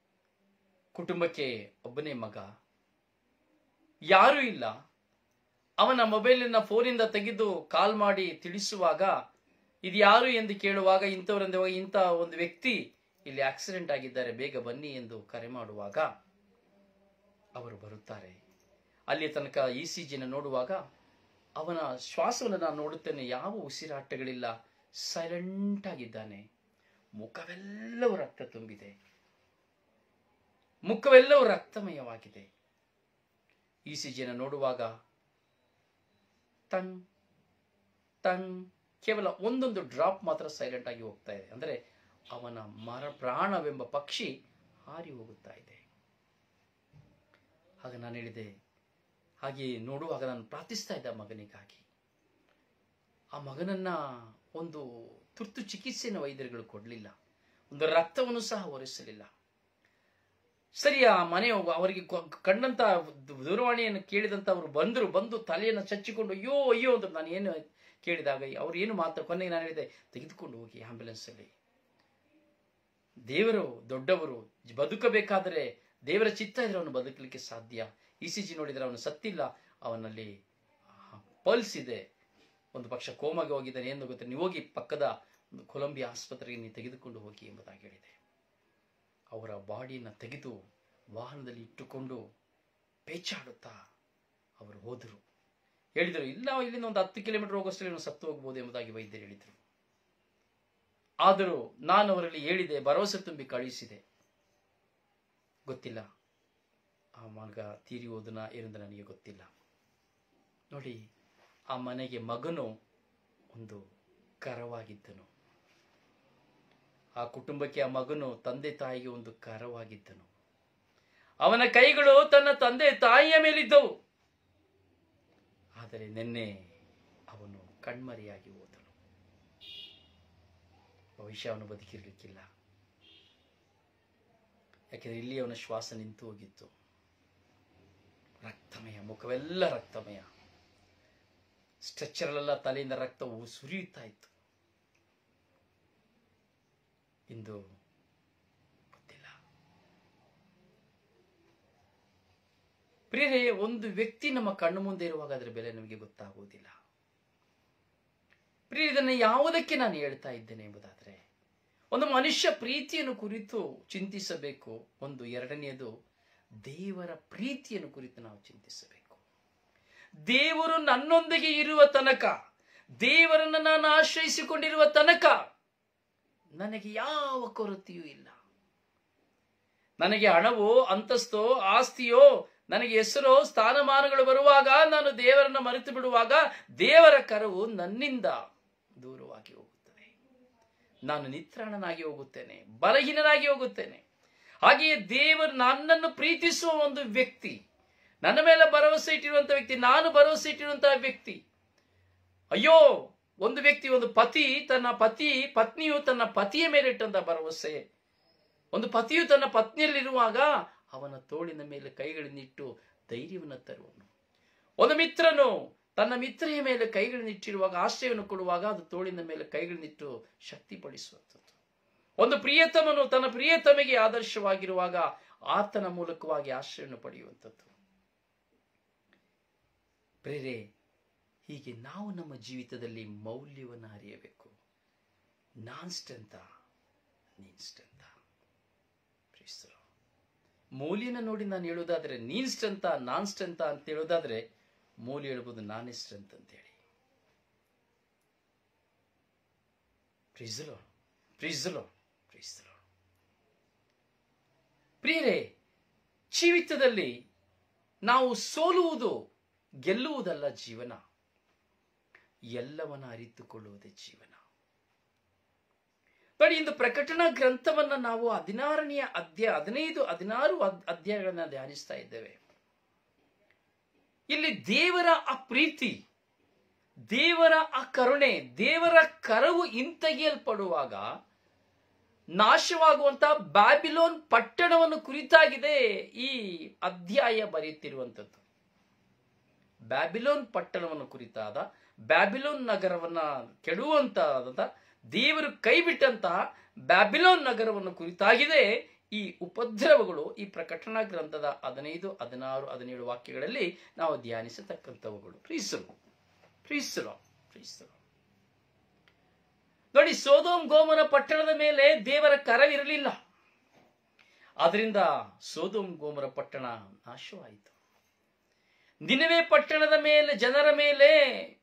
ಕುಟುಂಬಕ್ಕೆ ಒಬ್ಬನೇ ಮಗ, ಯಾರೂ ಇಲ್ಲ. ಅವನ ಮೊಬೈಲಿನ ಫೋನಿಂದ ತೆಗೆದು ಕಾಲ್ ಮಾಡಿ ತಿಳಿಸುವಾಗ, ಇದು ಯಾರು ಎಂದು ಕೇಳುವಾಗ, ಇಂಥವರೆಂದು ಇಂಥ ಒಂದು ವ್ಯಕ್ತಿ ಇಲ್ಲಿ ಆಕ್ಸಿಡೆಂಟ್ ಆಗಿದ್ದಾರೆ, ಬೇಗ ಬನ್ನಿ ಎಂದು ಕರೆ ಮಾಡುವಾಗ ಅವರು ಬರುತ್ತಾರೆ. ಅಲ್ಲಿ ತನಕ ECGನ ನೋಡುವಾಗ ಅವನ ಶ್ವಾಸವನ್ನು ನಾನು ನೋಡುತ್ತೇನೆ, ಯಾವ ಉಸಿರಾಟಗಳಿಲ್ಲ, ಸೈಲೆಂಟ್ ಆಗಿದ್ದಾನೆ. ಮುಖವೆಲ್ಲವೂ ರಕ್ತ ತುಂಬಿದೆ, ಮುಖವೆಲ್ಲವೂ ರಕ್ತಮಯವಾಗಿದೆ. ECGನ ನೋಡುವಾಗ ತಂಗ್ ತಂಗ್ ಕೇವಲ ಒಂದೊಂದು ಡ್ರಾಪ್ ಮಾತ್ರ ಸೈಲೆಂಟ್ ಆಗಿ ಹೋಗ್ತಾ ಇದೆ. ಅಂದರೆ ಅವನ ಪ್ರಾಣವೆಂಬ ಪಕ್ಷಿ ಹಾರಿ ಹೋಗುತ್ತಾ ಇದೆ. ಆಗ ನಾನು ಹೇಳಿದೆ, ಹಾಗೆ ನೋಡುವಾಗ ನಾನು ಪ್ರಾರ್ಥಿಸ್ತಾ ಇದ್ದ ಮಗನಿಗಾಗಿ. ಆ ಮಗನನ್ನ ಒಂದು ತುರ್ತು ಚಿಕಿತ್ಸೆಯನ್ನು ವೈದ್ಯರುಗಳು ಕೊಡಲಿಲ್ಲ, ಒಂದು ರಕ್ತವನ್ನು ಸಹ ಒರೆಸಲಿಲ್ಲ. ಸರಿ, ಆ ಮನೆ ಅವರಿಗೆ ಕಂಡಂತ ದೂರವಾಣಿಯನ್ನು ಕೇಳಿದಂತ ಅವರು ಬಂದು ತಲೆಯನ್ನು ಚಚ್ಚಿಕೊಂಡು ಅಯ್ಯೋ ಅಯ್ಯೋ ಅಂತ ನಾನು ಏನು ಕೇಳಿದಾಗ ಅವ್ರು ಏನು ಕೊನೆಗೆ ನಾನು ಹೇಳಿದೆ, ತೆಗೆದುಕೊಂಡು ಹೋಗಿ ಆಂಬ್ಯುಲೆನ್ಸ್ ಅಲ್ಲಿ. ದೇವರು ದೊಡ್ಡವರು, ಬದುಕಬೇಕಾದರೆ ದೇವರ ಚಿತ್ತ ಇದ್ರೆ ಅವನು ಬದುಕಲಿಕ್ಕೆ ಸಾಧ್ಯ. ECG ನೋಡಿದ್ರೆ ಅವನು ಸತ್ತಿಲ್ಲ, ಅವನಲ್ಲಿ ಪಲ್ಸ್ ಇದೆ, ಒಂದು ಪಕ್ಷ ಕೋಮಾಗೆ ಹೋಗಿದ್ದಾನೆ ಎಂದು ಗೊತ್ತೆ, ನೀವು ಹೋಗಿ ಪಕ್ಕದ ಕೊಲಂಬಿಯಾ ಆಸ್ಪತ್ರೆಗೆ ನೀವು ತೆಗೆದುಕೊಂಡು ಹೋಗಿ ಎಂಬುದಾಗಿ ಹೇಳಿದೆ. ಅವರ ಬಾಡಿಯನ್ನು ತೆಗೆದು ವಾಹನದಲ್ಲಿ ಇಟ್ಟುಕೊಂಡು ಪೇಚಾಡುತ್ತಾ ಅವರು ಹೋದರು. ಹೇಳಿದರು, ಇಲ್ಲ ಇಲ್ಲಿಂದ ಒಂದು 10 ಕಿಲೋಮೀಟರ್ ಹೋಗೋಷ್ಟರಲ್ಲಿ ಸತ್ತು ಹೋಗಬಹುದು ಎಂಬುದಾಗಿ ವೈದ್ಯರು ಹೇಳಿದರು. ಆದರೂ ನಾನು ಅವರಲ್ಲಿ ಹೇಳಿದೆ, ಭರವಸೆ ತುಂಬಿ ಕಳುಹಿಸಿದೆ. ಗೊತ್ತಿಲ್ಲ ಆ ಮಗ ತೀರಿ ಹೋದನ ಏನೆಂದು ನನಗೆ ಗೊತ್ತಿಲ್ಲ. ನೋಡಿ, ಆ ಮನೆಗೆ ಮಗನು ಒಂದು ಕರವಾಗಿದ್ದನು. ಆ ಕುಟುಂಬಕ್ಕೆ ಆ ಮಗನು ತಂದೆ ತಾಯಿಗೆ ಒಂದು ಕರವಾಗಿದ್ದನು. ಅವನ ಕೈಗಳು ತನ್ನ ತಂದೆ ತಾಯಿಯ ಮೇಲಿದ್ದವು. ಆದರೆ ನಿನ್ನೆ ಅವನು ಕಣ್ಮರೆಯಾಗಿ ಹೋದನು. ಭವಿಷ್ಯ ಅವನು ಬದುಕಿರ್ಲಿಕ್ಕಿಲ್ಲ. ಯಾಕೆಂದ್ರೆ ಇಲ್ಲಿ ಅವನ ಶ್ವಾಸ ನಿಂತು ಹೋಗಿತ್ತು. ರಕ್ತಮಯ, ಮುಖವೆಲ್ಲ ರಕ್ತಮಯ, ಸ್ಟ್ರೆಚ್ಚರಲ್ಲೆಲ್ಲ ತಲೆಯಿಂದ ರಕ್ತವು ಸುರಿಯುತ್ತಾ ಇತ್ತು. ಇಂದು ಗೊತ್ತಿಲ್ಲ. ಪ್ರಿಯರೇ, ಒಂದು ವ್ಯಕ್ತಿ ನಮ್ಮ ಕಣ್ಣು ಮುಂದೆ ಇರುವಾಗ ಅದರ ಬೆಲೆ ನಮಗೆ ಗೊತ್ತಾಗುವುದಿಲ್ಲ. ಪ್ರಿಯ, ಇದನ್ನು ಯಾವುದಕ್ಕೆ ನಾನು ಹೇಳ್ತಾ ಇದ್ದೇನೆ ಎಂಬುದಾದ್ರೆ, ಒಂದು ಮನುಷ್ಯ ಪ್ರೀತಿಯನ್ನು ಕುರಿತು ಚಿಂತಿಸಬೇಕು. ಒಂದು ಎರಡನೆಯದು, ದೇವರ ಪ್ರೀತಿಯನ್ನು ಕುರಿತು ನಾವು ಚಿಂತಿಸಬೇಕು. ದೇವರು ನನ್ನೊಂದಿಗೆ ಇರುವ ತನಕ, ದೇವರನ್ನು ನಾನು ಆಶ್ರಯಿಸಿಕೊಂಡಿರುವ ತನಕ ನನಗೆ ಯಾವ ಕೊರತೆಯೂ ಇಲ್ಲ. ನನಗೆ ಹಣವೋ ಅಂತಸ್ತೋ ಆಸ್ತಿಯೋ, ನನಗೆ ಹೆಸರೋ ಸ್ಥಾನಮಾನಗಳು ಬರುವಾಗ, ನಾನು ದೇವರನ್ನು ಮರೆತು ಬಿಡುವಾಗ ದೇವರ ಕರವು ನನ್ನಿಂದ ದೂರವಾಗಿ ಹೋಗುತ್ತದೆ. ನಾನು ನಿತ್ರಾಣನಾಗಿ ಹೋಗುತ್ತೇನೆ, ಬಲಹೀನನಾಗಿ ಹೋಗುತ್ತೇನೆ. ಹಾಗೆಯೇ ದೇವರು ನನ್ನನ್ನು ಪ್ರೀತಿಸುವ ಒಂದು ವ್ಯಕ್ತಿ, ನನ್ನ ಮೇಲೆ ಭರವಸೆ ಇಟ್ಟಿರುವಂತಹ ವ್ಯಕ್ತಿ, ನಾನು ಭರವಸೆ ಇಟ್ಟಿರುವಂತಹ ವ್ಯಕ್ತಿ, ಅಯ್ಯೋ, ಒಂದು ವ್ಯಕ್ತಿ, ಒಂದು ಪತ್ನಿಯು ತನ್ನ ಪತಿಯ ಮೇಲೆ ಇಟ್ಟಂತಹ ಭರವಸೆ, ಒಂದು ಪತಿಯು ತನ್ನ ಪತ್ನಿಯಲ್ಲಿರುವಾಗ ಅವನ ತೋಳಿನ ಮೇಲೆ ಕೈಗಳನ್ನಿಟ್ಟು ಧೈರ್ಯವನ್ನು ತರುವನು. ಒಂದು ಮಿತ್ರನು ತನ್ನ ಮಿತ್ರೆಯ ಮೇಲೆ ಕೈಗಳನ್ನಿಟ್ಟಿರುವಾಗ, ಆಶ್ರಯವನ್ನು ಕೊಡುವಾಗ ಅದು ತೋಳಿನ ಮೇಲೆ ಕೈಗಳನ್ನಿಟ್ಟು ಶಕ್ತಿಪಡಿಸುವಂಥದ್ದು. ಒಂದು ಪ್ರಿಯತಮನು ತನ್ನ ಪ್ರಿಯತಮೆಗೆ ಆದರ್ಶವಾಗಿರುವಾಗ ಆತನ ಮೂಲಕವಾಗಿ ಆಶ್ರಯವನ್ನು ಪಡೆಯುವಂಥದ್ದು. ಪ್ರೇರೆ, ಹೀಗೆ ನಾವು ನಮ್ಮ ಜೀವಿತದಲ್ಲಿ ಮೌಲ್ಯವನ್ನು ಅರಿಯಬೇಕು. ನಾನ್ ಸ್ಟ್ರೆಂತ, ನೀನ್ ಸ್ಟ್ರೆಂತ. ಮೌಲ್ಯನ ನೋಡಿ ನಾನು ಹೇಳೋದಾದ್ರೆ ನೀನ್ ಸ್ಟ್ರೆಂತ, ನಾನ್ ಸ್ಟ್ರೆಂತ ಅಂತ ಹೇಳೋದಾದ್ರೆ, ಮೌಲ್ಯ ಹೇಳ್ಬೋದು ನಾನೇ ಸ್ಟ್ರೆಂತ್ ಅಂತ ಹೇಳಿ. ಪ್ರಿಯರೇ, ಜೀವಿತದಲ್ಲಿ ನಾವು ಸೋಲುವುದು ಗೆಲ್ಲುವುದಲ್ಲ ಜೀವನ, ಎಲ್ಲವನ್ನ ಅರಿತುಕೊಳ್ಳುವುದೇ ಜೀವನ. ನೋಡಿ, ಇಂದು ಪ್ರಕಟಣಾ ಗ್ರಂಥವನ್ನ ನಾವು 16ನೇ ಅಧ್ಯಾಯ 16 ಅಧ್ಯಾಯಗಳನ್ನ ಧ್ಯಾನಿಸ್ತಾ ಇದ್ದೇವೆ. ಇಲ್ಲಿ ದೇವರ ಆ ಪ್ರೀತಿ, ದೇವರ ಆ ಕರುಣೆ, ದೇವರ ಕರವು ಹಿಂತೆಗೆಯಲ್ಪಡುವಾಗ ನಾಶವಾಗುವಂತಹ ಬ್ಯಾಬಿಲೋನ್ ಪಟ್ಟಣವನ್ನು ಕುರಿತಾಗಿದೆ ಈ ಅಧ್ಯಾಯ ಬರೆಯುತ್ತಿರುವಂಥದ್ದು. ಬ್ಯಾಬಿಲೋನ್ ಪಟ್ಟಣವನ್ನು ಕುರಿತಾದ, ಬ್ಯಾಬಿಲೋನ್ ನಗರವನ್ನ ಕೆಡುವಂತಹ, ದೇವರು ಕೈ ಬಿಟ್ಟಂತಹ ಬ್ಯಾಬಿಲೋನ್ ನಗರವನ್ನು ಕುರಿತಾಗಿದೆ ಈ ಉಪದ್ರವಗಳು ಈ ಪ್ರಕಟಣಾ ಗ್ರಂಥದ 15, 16, 17 ವಾಕ್ಯಗಳಲ್ಲಿ ನಾವು ಧ್ಯಾನಿಸತಕ್ಕಂಥವುಗಳು. ಪ್ರೀಸರು ನೋಡಿ, ಸೊದೋಮ್ ಗೋಮರ ಪಟ್ಟಣದ ಮೇಲೆ ದೇವರ ಕರವಿರಲಿಲ್ಲ. ಆದ್ರಿಂದ ಸೊದೋಮ್ ಗೋಮರ ಪಟ್ಟಣ ನಾಶವಾಯಿತು. ನಿನವೆ ಪಟ್ಟಣದ ಮೇಲೆ, ಜನರ ಮೇಲೆ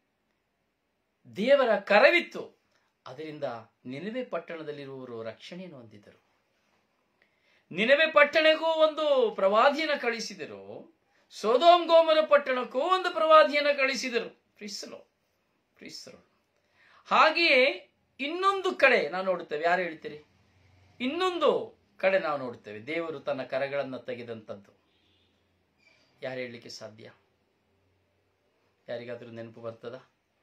ದೇವರ ಕರವಿತ್ತು. ಅದರಿಂದ ನಿನವೆ ಪಟ್ಟಣದಲ್ಲಿರುವವರು ರಕ್ಷಣೆಯನ್ನು ಹೊಂದಿದರು. ನಿನವೆ ಪಟ್ಟಣಕ್ಕೂ ಒಂದು ಪ್ರವಾದಿಯನ್ನು ಕಳಿಸಿದರು, ಸೊದೋಮ್ ಗೋಮರ ಪಟ್ಟಣಕ್ಕೂ ಒಂದು ಪ್ರವಾದಿಯನ್ನು ಕಳಿಸಿದರು. ಪ್ರೀಸರು. ಹಾಗೆಯೇ ಇನ್ನೊಂದು ಕಡೆ ನಾವು ನೋಡುತ್ತೇವೆ. ಯಾರು ಹೇಳ್ತೀರಿ? ಇನ್ನೊಂದು ಕಡೆ ನಾವು ನೋಡುತ್ತೇವೆ ದೇವರು ತನ್ನ ಕರಗಳನ್ನು ತೆಗೆದಂಥದ್ದು. ಯಾರು ಹೇಳಲಿಕ್ಕೆ ಸಾಧ್ಯ? ಯಾರಿಗಾದ್ರೂ ನೆನಪು ಬರ್ತದ?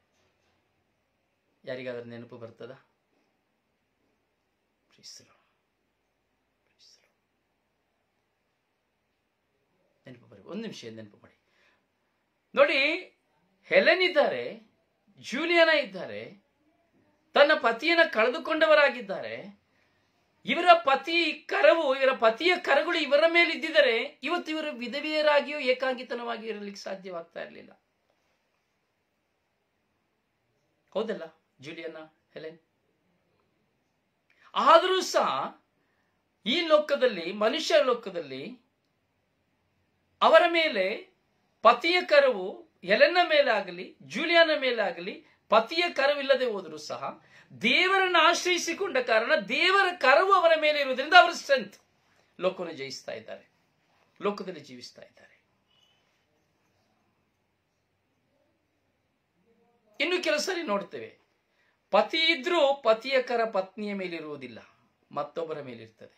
ನೆನಪು ಬರಿ, ಒಂದು ನಿಮಿಷ ನೆನಪು ಮಾಡಿ ನೋಡಿ. ಹೆಲೆನ್ ಇದ್ದಾರೆ, ಜೂಲಿಯಾನ ಇದ್ದಾರೆ, ತನ್ನ ಪತಿಯನ್ನ ಕಳೆದುಕೊಂಡವರಾಗಿದ್ದಾರೆ. ಇವರ ಪತಿಯ ಕರಗಳು ಇವರ ಮೇಲೆ ಇದ್ದಿದ್ದರೆ ಇವತ್ತು ಇವರು ವಿಧವೆಯರಾಗಿಯೋ ಏಕಾಂಗಿತನವಾಗಿ ಇರಲಿಕ್ಕೆ ಸಾಧ್ಯವಾಗ್ತಾ ಇರಲಿಲ್ಲ. ಹೌದಲ್ಲ ಜೂಲಿಯಾನ, ಹೆಲೆನ್? ಆದರೂ ಸಹ ಈ ಲೋಕದಲ್ಲಿ, ಮನುಷ್ಯ ಲೋಕದಲ್ಲಿ ಅವರ ಮೇಲೆ ಪತಿಯ ಕರವು ಹೆಲೆನ್ನ ಮೇಲೆ ಆಗಲಿ, ಜೂಲಿಯಾನ ಮೇಲೆ ಆಗಲಿ ಪತಿಯ ಕರವಿಲ್ಲದೆ ಹೋದರೂ ಸಹ ದೇವರನ್ನು ಆಶ್ರಯಿಸಿಕೊಂಡ ಕಾರಣ ದೇವರ ಕರವು ಅವರ ಮೇಲೆ ಇರುವುದರಿಂದ ಅವರ ಸ್ಟ್ರೆಂತ್ ಲೋಕವನ್ನು ಜಯಿಸ್ತಾ ಇದ್ದಾರೆ, ಲೋಕದಲ್ಲಿ ಜೀವಿಸ್ತಾ ಇದ್ದಾರೆ. ಇನ್ನು ಕೆಲವು ಸರಿ ನೋಡ್ತೇವೆ, ಪತಿ ಇದ್ರೂ ಪತಿಯ ಕರ ಪತ್ನಿಯ ಮೇಲಿರುವುದಿಲ್ಲ, ಮತ್ತೊಬ್ಬರ ಮೇಲಿರ್ತದೆ.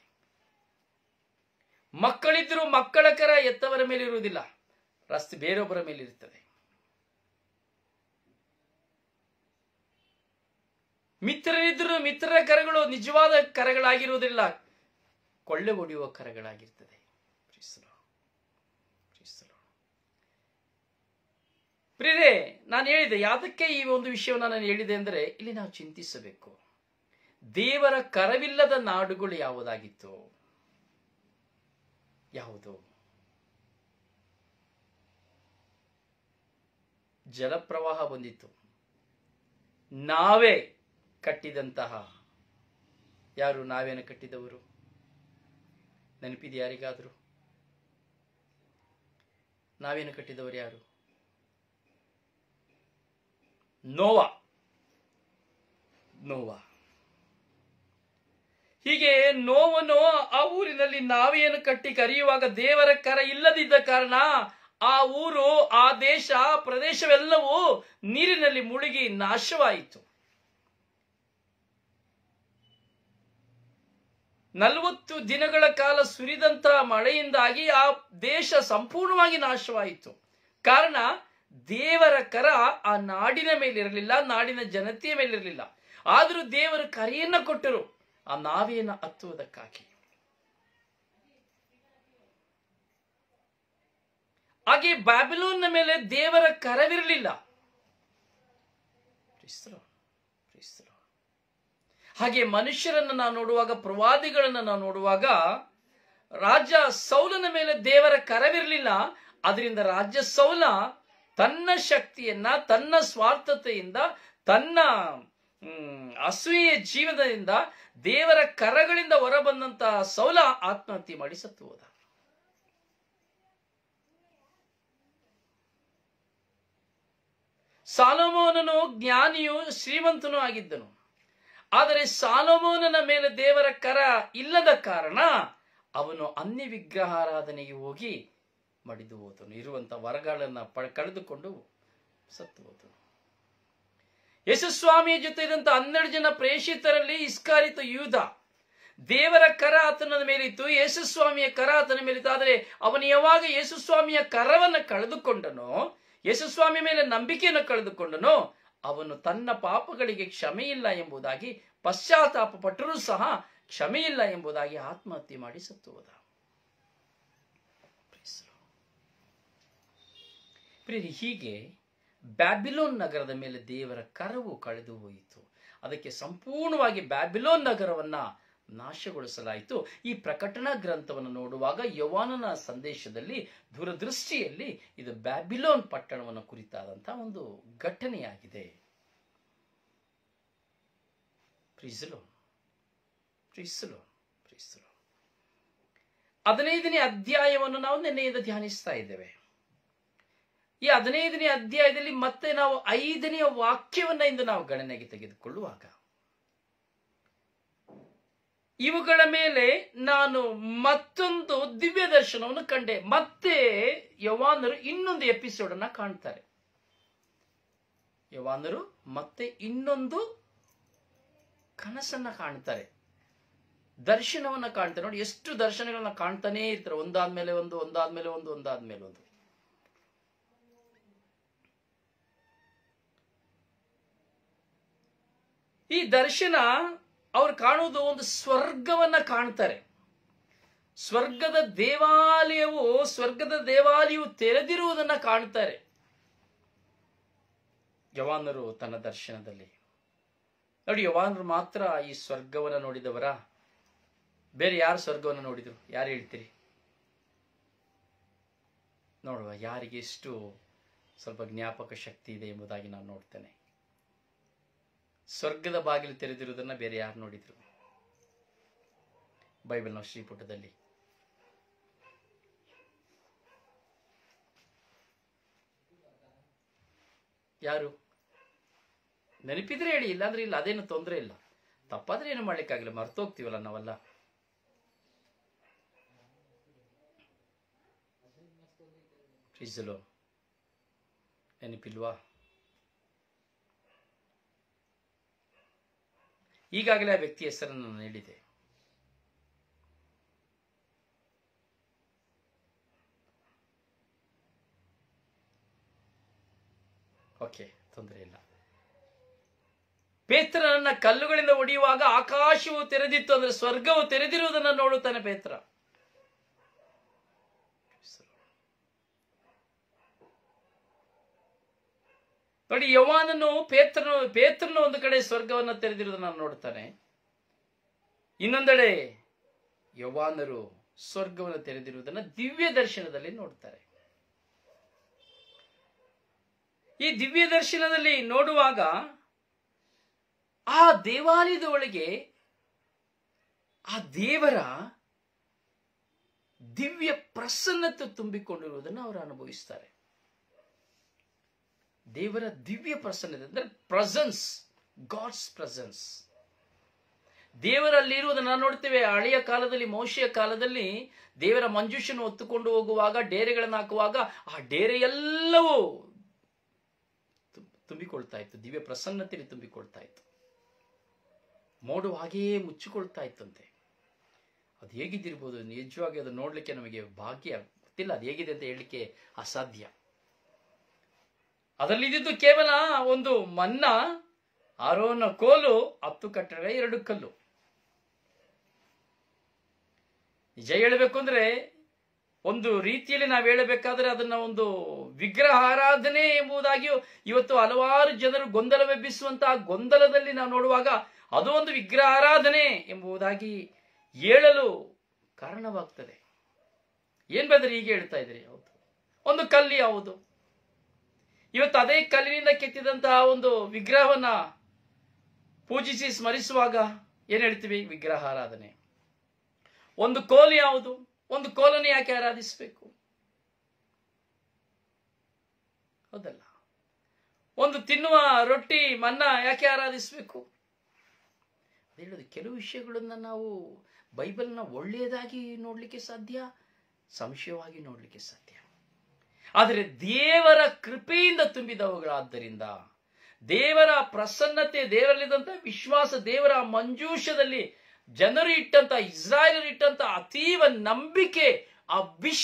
ಮಕ್ಕಳಿದ್ರೂ ಮಕ್ಕಳ ಕರ ಎತ್ತವರ ಮೇಲಿರುವುದಿಲ್ಲ, ಬೇರೊಬ್ಬರ ಮೇಲಿರ್ತದೆ. ಮಿತ್ರರಿದ್ದರೂ ಮಿತ್ರರ ಕರಗಳು ನಿಜವಾದ ಕರಗಳಾಗಿರುವುದಿಲ್ಲ, ಕೊಳ್ಳೆ ಹೊಡೆಯುವ ಕರಗಳಾಗಿರ್ತದೆ. ಪ್ರಿಯರೇ, ನಾನು ಹೇಳಿದೆ, ಯಾತಕ್ಕೆ ಈ ಒಂದು ವಿಷಯವನ್ನು ನಾನು ಹೇಳಿದೆ ಅಂದರೆ, ಇಲ್ಲಿ ನಾವು ಚಿಂತಿಸಬೇಕು. ದೇವರ ಕರವಿಲ್ಲದ ನಾಡುಗಳು ಯಾವುದಾಗಿತ್ತು? ಯಾವುದು? ಜಲಪ್ರವಾಹ ಬಂದಿತ್ತು, ನಾವೇ ಕಟ್ಟಿದಂತಹ. ಯಾರು ನಾವೇನು ಕಟ್ಟಿದವರು? ನೆನಪಿದೆ ಯಾರಿಗಾದರೂ? ನಾವೇನು ಕಟ್ಟಿದವರು ಯಾರು? ನೋವಾ. ಹೀಗೆ ನೋವನು ಆ ಊರಿನಲ್ಲಿ ನಾವೆಯನ್ನು ಕಟ್ಟಿ ಕರೆಯುವಾಗ ದೇವರ ಕರ ಇಲ್ಲದಿದ್ದ ಕಾರಣ ಆ ಊರು, ಆ ದೇಶ, ಪ್ರದೇಶವೆಲ್ಲವೂ ನೀರಿನಲ್ಲಿ ಮುಳುಗಿ ನಾಶವಾಯಿತು. 40 ದಿನಗಳ ಕಾಲ ಸುರಿದಂತಹ ಮಳೆಯಿಂದಾಗಿ ಆ ದೇಶ ಸಂಪೂರ್ಣವಾಗಿ ನಾಶವಾಯಿತು. ಕಾರಣ ದೇವರ ಕರ ಆ ನಾಡಿನ ಮೇಲಿರಲಿಲ್ಲ, ನಾಡಿನ ಜನತೆಯ ಮೇಲಿರಲಿಲ್ಲ. ಆದರೂ ದೇವರು ಕರೆಯನ್ನ ಕೊಟ್ಟರು ಆ ನಾವೆಯನ್ನು ಹತ್ತುವುದಕ್ಕಾಗಿ. ಹಾಗೆ ಬ್ಯಾಬಿಲೋನ್ನ ಮೇಲೆ ದೇವರ ಕರವಿರಲಿಲ್ಲ. ಹಾಗೆ ಮನುಷ್ಯರನ್ನು ನಾವು ನೋಡುವಾಗ, ಪ್ರವಾದಿಗಳನ್ನು ನಾವು ನೋಡುವಾಗ, ರಾಜ ಸೌಲನ ಮೇಲೆ ದೇವರ ಕರವಿರಲಿಲ್ಲ. ಅದರಿಂದ ರಾಜ ಸೌಲ ತನ್ನ ಶಕ್ತಿಯನ್ನ, ತನ್ನ ಸ್ವಾರ್ಥತೆಯಿಂದ, ತನ್ನ ಅಸೂಯೆ ಜೀವನದಿಂದ, ದೇವರ ಕರಗಳಿಂದ ಹೊರಬಂದಂತಹ ಸೌಲ ಆತ್ಮಹತ್ಯೆ ಮಾಡಿ ಸತ್ತು ಹೋದ. ಸಾಲೊಮೋನನು ಜ್ಞಾನಿಯು, ಶ್ರೀಮಂತನೂ ಆಗಿದ್ದನು. ಆದರೆ ಸಾಲೊಮೋನನ ಮೇಲೆ ದೇವರ ಕರ ಇಲ್ಲದ ಕಾರಣ ಅವನು ಅನ್ಯ ವಿಗ್ರಹಾರಾಧನೆಗೆ ಹೋಗಿ ಮಡಿದು ಹೋದನು. ಇರುವಂತಹ ವರಗಳನ್ನು ಕಳೆದುಕೊಂಡು ಸತ್ತು ಹೋದನು. ಯೇಸುಸ್ವಾಮಿಯ ಜೊತೆ ಇದ್ದಂತ 12 ಜನ ಪ್ರೇಷಿತರಲ್ಲಿ ಇಸ್ಕಾರಿತ ಯೂದ, ದೇವರ ಕರ ಆತನ ಮೇಲಿತ್ತು, ಯೇಸುಸ್ವಾಮಿಯ ಕರ ಆತನ ಮೇಲಿತ್ತು. ಆದರೆ ಅವನು ಯಾವಾಗ ಯೇಸುಸ್ವಾಮಿಯ ಕರವನ್ನು ಕಳೆದುಕೊಂಡನೋ, ಯೇಸುಸ್ವಾಮಿ ಮೇಲೆ ನಂಬಿಕೆಯನ್ನು ಕಳೆದುಕೊಂಡನೋ, ಅವನು ತನ್ನ ಪಾಪಗಳಿಗೆ ಕ್ಷಮೆಯಿಲ್ಲ ಎಂಬುದಾಗಿ, ಪಶ್ಚಾತ್ತಾಪ ಪಟ್ಟರೂ ಸಹ ಕ್ಷಮೆಯಿಲ್ಲ ಎಂಬುದಾಗಿ ಆತ್ಮಹತ್ಯೆ ಮಾಡಿ ಸತ್ತು ಹೋದ. ಪ್ರಿಯರೇ, ಹೀಗೆ ಬ್ಯಾಬಿಲೋನ್ ನಗರದ ಮೇಲೆ ದೇವರ ಕರವು ಕಳೆದು ಹೋಯಿತು. ಅದಕ್ಕೆ ಸಂಪೂರ್ಣವಾಗಿ ಬ್ಯಾಬಿಲೋನ್ ನಗರವನ್ನ ನಾಶಗೊಳಿಸಲಾಯಿತು. ಈ ಪ್ರಕಟಣಾ ಗ್ರಂಥವನ್ನು ನೋಡುವಾಗ ಯೋಹಾನನ ಸಂದೇಶದಲ್ಲಿ ದೂರದೃಷ್ಟಿಯಲ್ಲಿ ಇದು ಬ್ಯಾಬಿಲೋನ್ ಪಟ್ಟಣವನ್ನು ಕುರಿತಾದಂತಹ ಒಂದು ಘಟನೆಯಾಗಿದೆ. Praise the Lord, praise the Lord, praise the Lord. 15ನೇ ಅಧ್ಯಾಯವನ್ನು ನಾವು ನಿನ್ನೆಯಿಂದ ಧ್ಯಾನಿಸ್ತಾ ಇದ್ದೇವೆ. ಈ 15ನೇ ಅಧ್ಯಾಯದಲ್ಲಿ ಮತ್ತೆ ನಾವು 5ನೇ ವಾಕ್ಯವನ್ನ ಇಂದು ನಾವು ಗಣನೆಗೆ ತೆಗೆದುಕೊಳ್ಳುವಾಗ, ಇವುಗಳ ಮೇಲೆ ನಾನು ಮತ್ತೊಂದು ದಿವ್ಯ ದರ್ಶನವನ್ನು ಕಂಡೆ. ಮತ್ತೆ ಯೋಹಾನರು ಇನ್ನೊಂದು ಎಪಿಸೋಡ್ ಅನ್ನ ಕಾಣ್ತಾರೆ. ಯೋಹಾನರು ಮತ್ತೆ ಇನ್ನೊಂದು ಕನಸನ್ನ ಕಾಣ್ತಾರೆ, ದರ್ಶನವನ್ನ ಕಾಣ್ತಾರೆ. ನೋಡಿ, ಎಷ್ಟು ದರ್ಶನಗಳನ್ನ ಕಾಣ್ತಾನೆ ಇರ್ತಾರೆ, ಒಂದಾದ್ಮೇಲೆ ಒಂದು, ಒಂದಾದ್ಮೇಲೆ ಒಂದು, ಒಂದಾದ್ಮೇಲೆ ಒಂದು. ಈ ದರ್ಶನ ಅವ್ರು ಕಾಣುವುದು ಒಂದು ಸ್ವರ್ಗವನ್ನ ಕಾಣ್ತಾರೆ. ಸ್ವರ್ಗದ ದೇವಾಲಯವು ತೆರೆದಿರುವುದನ್ನ ಕಾಣ್ತಾರೆ ಯೋಹಾನರು ತನ್ನ ದರ್ಶನದಲ್ಲಿ. ನೋಡಿ, ಯೋಹಾನರು ಮಾತ್ರ ಈ ಸ್ವರ್ಗವನ್ನ ನೋಡಿದವರ? ಬೇರೆ ಯಾರು ಸ್ವರ್ಗವನ್ನು ನೋಡಿದ್ರು? ಯಾರು ಹೇಳ್ತೀರಿ? ನೋಡುವ, ಯಾರಿಗೆ ಎಷ್ಟು ಸ್ವಲ್ಪ ಜ್ಞಾಪಕ ಶಕ್ತಿ ಇದೆ ಎಂಬುದಾಗಿ ನಾನು ನೋಡ್ತೇನೆ. ಸ್ವರ್ಗದ ಬಾಗಿಲು ತೆರೆದಿರುವುದನ್ನ ಬೇರೆ ಯಾರು ನೋಡಿದ್ರು ಬೈಬಲ್ನ ಶ್ರೀಪುಟದಲ್ಲಿ? ಯಾರು ನೆನಪಿದ್ರೆ ಹೇಳಿ, ಇಲ್ಲಾಂದ್ರೆ ಇಲ್ಲ, ಅದೇನು ತೊಂದರೆ ಇಲ್ಲ. ತಪ್ಪಾದ್ರೆ ಏನು ಮಾಡ್ಲಿಕ್ಕಾಗಿಲ್ಲ, ಮರ್ತೋಗ್ತೀವಲ್ಲ ನಾವೆಲ್ಲ. ನೆನಪಿಲ್ವಾ? ಈಗಾಗಲೇ ಆ ವ್ಯಕ್ತಿ ಹೆಸರನ್ನು ನಾನು ಹೇಳಿದೆ. ಓಕೆ, ತೊಂದರೆ ಇಲ್ಲ. ಪೇತ್ರನನ್ನ ಕಲ್ಲುಗಳಿಂದ ಹೊಡೆಯುವಾಗ ಆಕಾಶವು ತೆರೆದಿತ್ತು, ಅಂದ್ರೆ ಸ್ವರ್ಗವು ತೆರೆದಿರುವುದನ್ನು ನೋಡುತ್ತಾನೆ ಪೇತ್ರ. ನೋಡಿ, ಯೋಹಾನನು ಪೇತ್ರನು ಒಂದು ಕಡೆ ಸ್ವರ್ಗವನ್ನು ತೆರೆದಿರುವುದನ್ನು ನೋಡುತ್ತಾನೆ, ಇನ್ನೊಂದೆಡೆ ಯೋಹಾನರು ಸ್ವರ್ಗವನ್ನು ತೆರೆದಿರುವುದನ್ನು ದಿವ್ಯ ದರ್ಶನದಲ್ಲಿ ನೋಡ್ತಾರೆ. ಈ ದಿವ್ಯ ದರ್ಶನದಲ್ಲಿ ನೋಡುವಾಗ ಆ ದೇವಾಲಯದ ಒಳಗೆ ಆ ದೇವರ ದಿವ್ಯ ಪ್ರಸನ್ನತೆ ತುಂಬಿಕೊಂಡಿರುವುದನ್ನು ಅವರು ಅನುಭವಿಸ್ತಾರೆ. ದೇವರ ದಿವ್ಯ ಪ್ರಸನ್ನತೆ ಅಂದ್ರೆ ಪ್ರೆಸೆನ್ಸ್, ಗಾಡ್ಸ್ ಪ್ರೆಸೆನ್ಸ್. ದೇವರಲ್ಲಿ ಇರುವುದನ್ನು ನಾವು ನೋಡ್ತೇವೆ. ಹಳೆಯ ಕಾಲದಲ್ಲಿ, ಮೋಶೆಯ ಕಾಲದಲ್ಲಿ ದೇವರ ಮಂಜೂಷನ್ನು ಹೊತ್ತುಕೊಂಡು ಹೋಗುವಾಗ, ಡೇರೆಗಳನ್ನು ಹಾಕುವಾಗ ಆ ಡೇರೆ ಎಲ್ಲವೂ ತುಂಬಿಕೊಳ್ತಾ ಇತ್ತು, ದಿವ್ಯ ಪ್ರಸನ್ನತೆಯಲ್ಲಿ ತುಂಬಿಕೊಳ್ತಾ ಇತ್ತು. ಮೋಡು ಹಾಗೆಯೇ ಮುಚ್ಚಿಕೊಳ್ತಾ ಇತ್ತಂತೆ. ಅದು ಹೇಗಿದ್ದಿರ್ಬೋದು, ನಿಜವಾಗಿ ಅದು ನೋಡ್ಲಿಕ್ಕೆ ನಮಗೆ ಭಾಗ್ಯ ಗೊತ್ತಿಲ್ಲ, ಅದು ಹೇಗಿದೆ ಅಂತ ಹೇಳಲಿಕ್ಕೆ ಅಸಾಧ್ಯ. ಅದರಲ್ಲಿದ್ದು ಕೇವಲ ಒಂದು ಮನ್ನ, ಆರೋನ ಕೋಲು, 10 ಕಟ್ಟಡ, 2 ಕಲ್ಲು. ನಿಜ ಹೇಳಬೇಕು ಅಂದ್ರೆ, ಒಂದು ರೀತಿಯಲ್ಲಿ ನಾವು ಹೇಳಬೇಕಾದ್ರೆ ಅದನ್ನ ಒಂದು ವಿಗ್ರಹ ಆರಾಧನೆ ಎಂಬುದಾಗಿಯೂ ಇವತ್ತು ಹಲವಾರು ಜನರು ಗೊಂದಲವೆಬ್ಬಿಸುವಂತಹ ಗೊಂದಲದಲ್ಲಿ ನಾವು ನೋಡುವಾಗ ಅದು ಒಂದು ವಿಗ್ರಹ ಆರಾಧನೆ ಎಂಬುದಾಗಿ ಹೇಳಲು ಕಾರಣವಾಗ್ತದೆ. ಏನ್ ಬೇದ್ರೆ ಹೀಗೆ ಹೇಳ್ತಾ ಇದ್ರಿ? ಹೌದು, ಒಂದು ಕಲ್ಲು ಯಾವುದು? ಇವತ್ತು ಅದೇ ಕಲ್ಲಿನಿಂದ ಕೆತ್ತಿದಂತಹ ಒಂದು ವಿಗ್ರಹವನ್ನ ಪೂಜಿಸಿ ಸ್ಮರಿಸುವಾಗ ಏನ್ ಹೇಳ್ತೀವಿ? ವಿಗ್ರಹ ಆರಾಧನೆ. ಒಂದು ಕೋಲು ಯಾವುದು? ಒಂದು ಕೋಲನ್ನು ಯಾಕೆ ಆರಾಧಿಸಬೇಕು? ಹೌದಲ್ಲ. ಒಂದು ತಿನ್ನುವ ರೊಟ್ಟಿ, ಮನ್ನ ಯಾಕೆ ಆರಾಧಿಸಬೇಕು? ಹೇಳೋದು, ಕೆಲವು ವಿಷಯಗಳನ್ನ ನಾವು ಬೈಬಲ್ನ ಒಳ್ಳೆಯದಾಗಿ ನೋಡ್ಲಿಕ್ಕೆ ಸಾಧ್ಯ, ಸಂಶಯವಾಗಿ ನೋಡ್ಲಿಕ್ಕೆ ಸಾಧ್ಯ. ಆದರೆ ದೇವರ ಕೃಪೆಯಿಂದ ತುಂಬಿದವುಗಳಾದ್ದರಿಂದ, ದೇವರ ಪ್ರಸನ್ನತೆ, ದೇವರಲ್ಲಿದ್ದಂತಹ ವಿಶ್ವಾಸ, ದೇವರ ಮಂಜೂಷದಲ್ಲಿ ಜನರು ಇಟ್ಟಂತ, ಇಸ್ರಾಯೇಲರು ಇಟ್ಟಂತ ಅತೀವ ನಂಬಿಕೆ, ಆ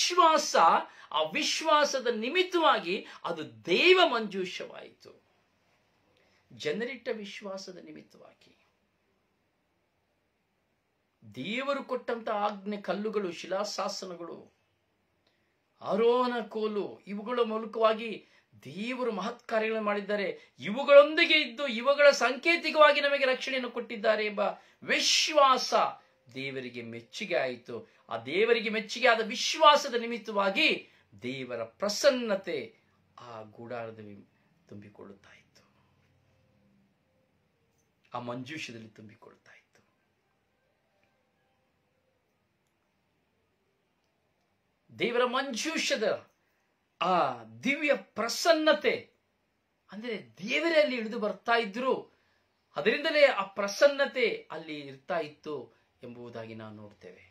ವಿಶ್ವಾಸದ ನಿಮಿತ್ತವಾಗಿ ಅದು ದೈವ ಮಂಜೂಷವಾಯಿತು. ಜನರಿಟ್ಟ ವಿಶ್ವಾಸದ ನಿಮಿತ್ತವಾಗಿ ದೇವರು ಕೊಟ್ಟಂತ ಆಜ್ಞೆ, ಕಲ್ಲುಗಳು, ಶಿಲಾಶಾಸನಗಳು, ಆರೋನ ಕೋಲು, ಇವುಗಳ ಮೂಲಕವಾಗಿ ದೇವರು ಮಹತ್ ಕಾರ್ಯಗಳನ್ನು ಮಾಡಿದ್ದಾರೆ. ಇವುಗಳೊಂದಿಗೆ ಇದ್ದು ಇವುಗಳ ಸಾಂಕೇತಿಕವಾಗಿ ನಮಗೆ ರಕ್ಷಣೆಯನ್ನು ಕೊಟ್ಟಿದ್ದಾರೆ ಎಂಬ ವಿಶ್ವಾಸ ದೇವರಿಗೆ ಮೆಚ್ಚುಗೆ ಆಯಿತು. ಆ ದೇವರಿಗೆ ಮೆಚ್ಚುಗೆ ಆದ ವಿಶ್ವಾಸದ ನಿಮಿತ್ತವಾಗಿ ದೇವರ ಪ್ರಸನ್ನತೆ ಆ ಗುಡಾರದ ತುಂಬಿಕೊಳ್ಳುತ್ತಾ ಇತ್ತು, ಆ ಮಂಜೂಷದಲ್ಲಿ ತುಂಬಿಕೊಳ್ಳುತ್ತಾ ಇತ್ತು. ದೇವರ ಮಂಜೂಷದ ಆ ದಿವ್ಯ ಪ್ರಸನ್ನತೆ ಅಂದ್ರೆ ದೇವರೇ ಅಲ್ಲಿ ಇಳಿದು ಬರ್ತಾ ಇದ್ರು, ಅದರಿಂದಲೇ ಆ ಪ್ರಸನ್ನತೆ ಅಲ್ಲಿ ಇರ್ತಾ ಇತ್ತು ಎಂಬುದಾಗಿ ನಾವು ನೋಡ್ತೇವೆ.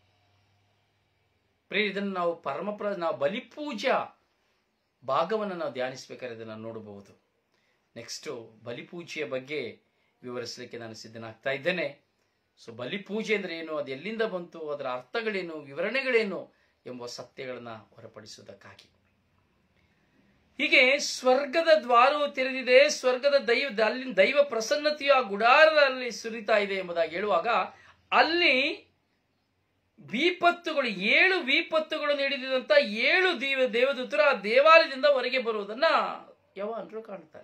ಇದನ್ನು ನಾವು ನಾವು ಬಲಿಪೂಜಾ ಭಾಗವನ್ನು ನಾವು ಧ್ಯಾನಿಸಬೇಕಾದ್ರೆ ಇದನ್ನು ನೋಡಬಹುದು. ನೆಕ್ಸ್ಟ್ ಬಲಿಪೂಜೆಯ ಬಗ್ಗೆ ವಿವರಿಸಲಿಕ್ಕೆ ನಾನು ಸಿದ್ಧನಾಗ್ತಾ ಇದ್ದೇನೆ. ಸೊ ಬಲಿಪೂಜೆ ಅಂದ್ರೆ ಏನು, ಅದು ಎಲ್ಲಿಂದ ಬಂತು, ಅದರ ಅರ್ಥಗಳೇನು, ವಿವರಣೆಗಳೇನು ಎಂಬ ಸತ್ಯಗಳನ್ನ ಹೊರಪಡಿಸುವುದಕ್ಕಾಗಿ ಹೀಗೆ ಸ್ವರ್ಗದ ದ್ವಾರವು ತೆರೆದಿದೆ, ಸ್ವರ್ಗದ ಅಲ್ಲಿನ ದೈವ ಪ್ರಸನ್ನತೆಯು ಆ ಗುಡಾರದಲ್ಲಿ ಸುರಿತಾ ಇದೆ ಎಂಬುದಾಗಿ ಹೇಳುವಾಗ ಅಲ್ಲಿ ವಿಪತ್ತುಗಳು 7 ವಿಪತ್ತುಗಳನ್ನು ಹಿಡಿದಿದಂತ 7 ದೇವದೂತರು ಆ ದೇವಾಲಯದಿಂದ ಹೊರಗೆ ಬರುವುದನ್ನ ಯೋಹಾನರು ಕಾಣುತ್ತಾರೆ.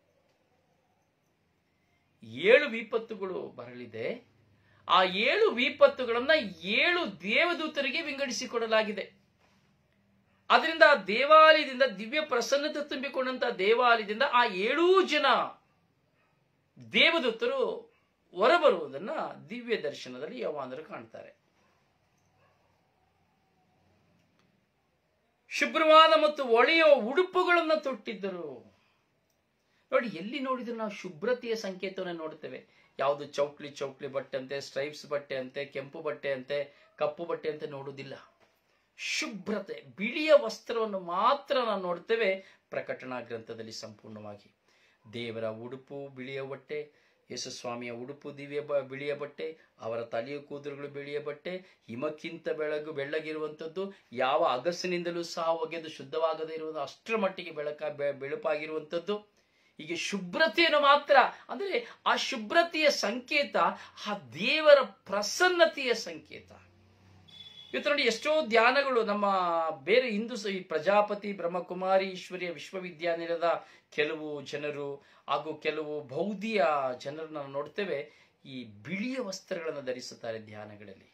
7 ವಿಪತ್ತುಗಳು ಬರಲಿದೆ. ಆ 7 ವಿಪತ್ತುಗಳನ್ನ 7 ದೇವದೂತರಿಗೆ ವಿಂಗಡಿಸಿಕೊಡಲಾಗಿದೆ. ಅದರಿಂದ ಆ ದೇವಾಲಯದಿಂದ ದಿವ್ಯ ಪ್ರಸನ್ನತೆ ತುಂಬಿಕೊಂಡಂತ ದೇವಾಲಯದಿಂದ ಆ 7 ಜನ ದೇವದೂತರು ಹೊರಬರುವುದನ್ನ ದಿವ್ಯ ದರ್ಶನದಲ್ಲಿ ಯೋಹಾನರು ಕಾಣ್ತಾರೆ. ಶುಭ್ರವಾದ ಮತ್ತು ಒಳೆಯುವ ಉಡುಪುಗಳನ್ನು ತೊಟ್ಟಿದ್ದರು. ನೋಡಿ, ಎಲ್ಲಿ ನೋಡಿದ್ರು ನಾವು ಶುಭ್ರತೆಯ ಸಂಕೇತವನ್ನು ನೋಡ್ತೇವೆ. ಯಾವುದು ಚೌಕ್ಲಿ ಬಟ್ಟೆ ಅಂತೆ, ಸ್ಟ್ರೈಪ್ಸ್ ಬಟ್ಟೆ ಅಂತೆ, ಕೆಂಪು ಬಟ್ಟೆ ಅಂತೆ, ಕಪ್ಪು ಬಟ್ಟೆ ಅಂತೆ ನೋಡುವುದಿಲ್ಲ. ಶುಭ್ರತೆ, ಬಿಳಿಯ ವಸ್ತ್ರವನ್ನು ಮಾತ್ರ ನಾವು ನೋಡ್ತೇವೆ ಪ್ರಕಟಣಾ ಗ್ರಂಥದಲ್ಲಿ ಸಂಪೂರ್ಣವಾಗಿ. ದೇವರ ಉಡುಪು ಬಿಳಿಯ ಬಟ್ಟೆ, ಯೇಸುಸ್ವಾಮಿಯ ಉಡುಪು ಬಿಳಿಯ ಬಟ್ಟೆ, ಅವರ ತಲೆಯ ಕೂದಲುಗಳು ಬಿಳಿಯ ಬಟ್ಟೆ, ಹಿಮಕ್ಕಿಂತ ಬೆಳ್ಳಗಿರುವಂಥದ್ದು, ಯಾವ ಅಗಸಿನಿಂದಲೂ ಸಹ ಒಗೆದು ಶುದ್ಧವಾಗದೇ ಇರುವುದು ಅಷ್ಟರ ಮಟ್ಟಿಗೆ ಬೆಳುಪಾಗಿರುವಂಥದ್ದು. ಹೀಗೆ ಶುಭ್ರತೆಯನ್ನು ಮಾತ್ರ, ಅಂದ್ರೆ ಆ ಶುಭ್ರತೆಯ ಸಂಕೇತ ಆ ದೇವರ ಪ್ರಸನ್ನತೆಯ ಸಂಕೇತ. ಇವತ್ತು ನೋಡಿ, ಎಷ್ಟೋ ಧ್ಯಾನಗಳು ನಮ್ಮ ಬೇರೆ ಹಿಂದೂ ಈ ಪ್ರಜಾಪತಿ ಬ್ರಹ್ಮಕುಮಾರಿ ಈಶ್ವರಿಯ ವಿಶ್ವವಿದ್ಯಾನಿಲಯದ ಕೆಲವು ಜನರು ಹಾಗೂ ಕೆಲವು ಬೌದ್ಧಿಯ ಜನರನ್ನ ನೋಡ್ತೇವೆ, ಈ ಬಿಳಿಯ ವಸ್ತ್ರಗಳನ್ನು ಧರಿಸುತ್ತಾರೆ. ಧ್ಯಾನಗಳಲ್ಲಿ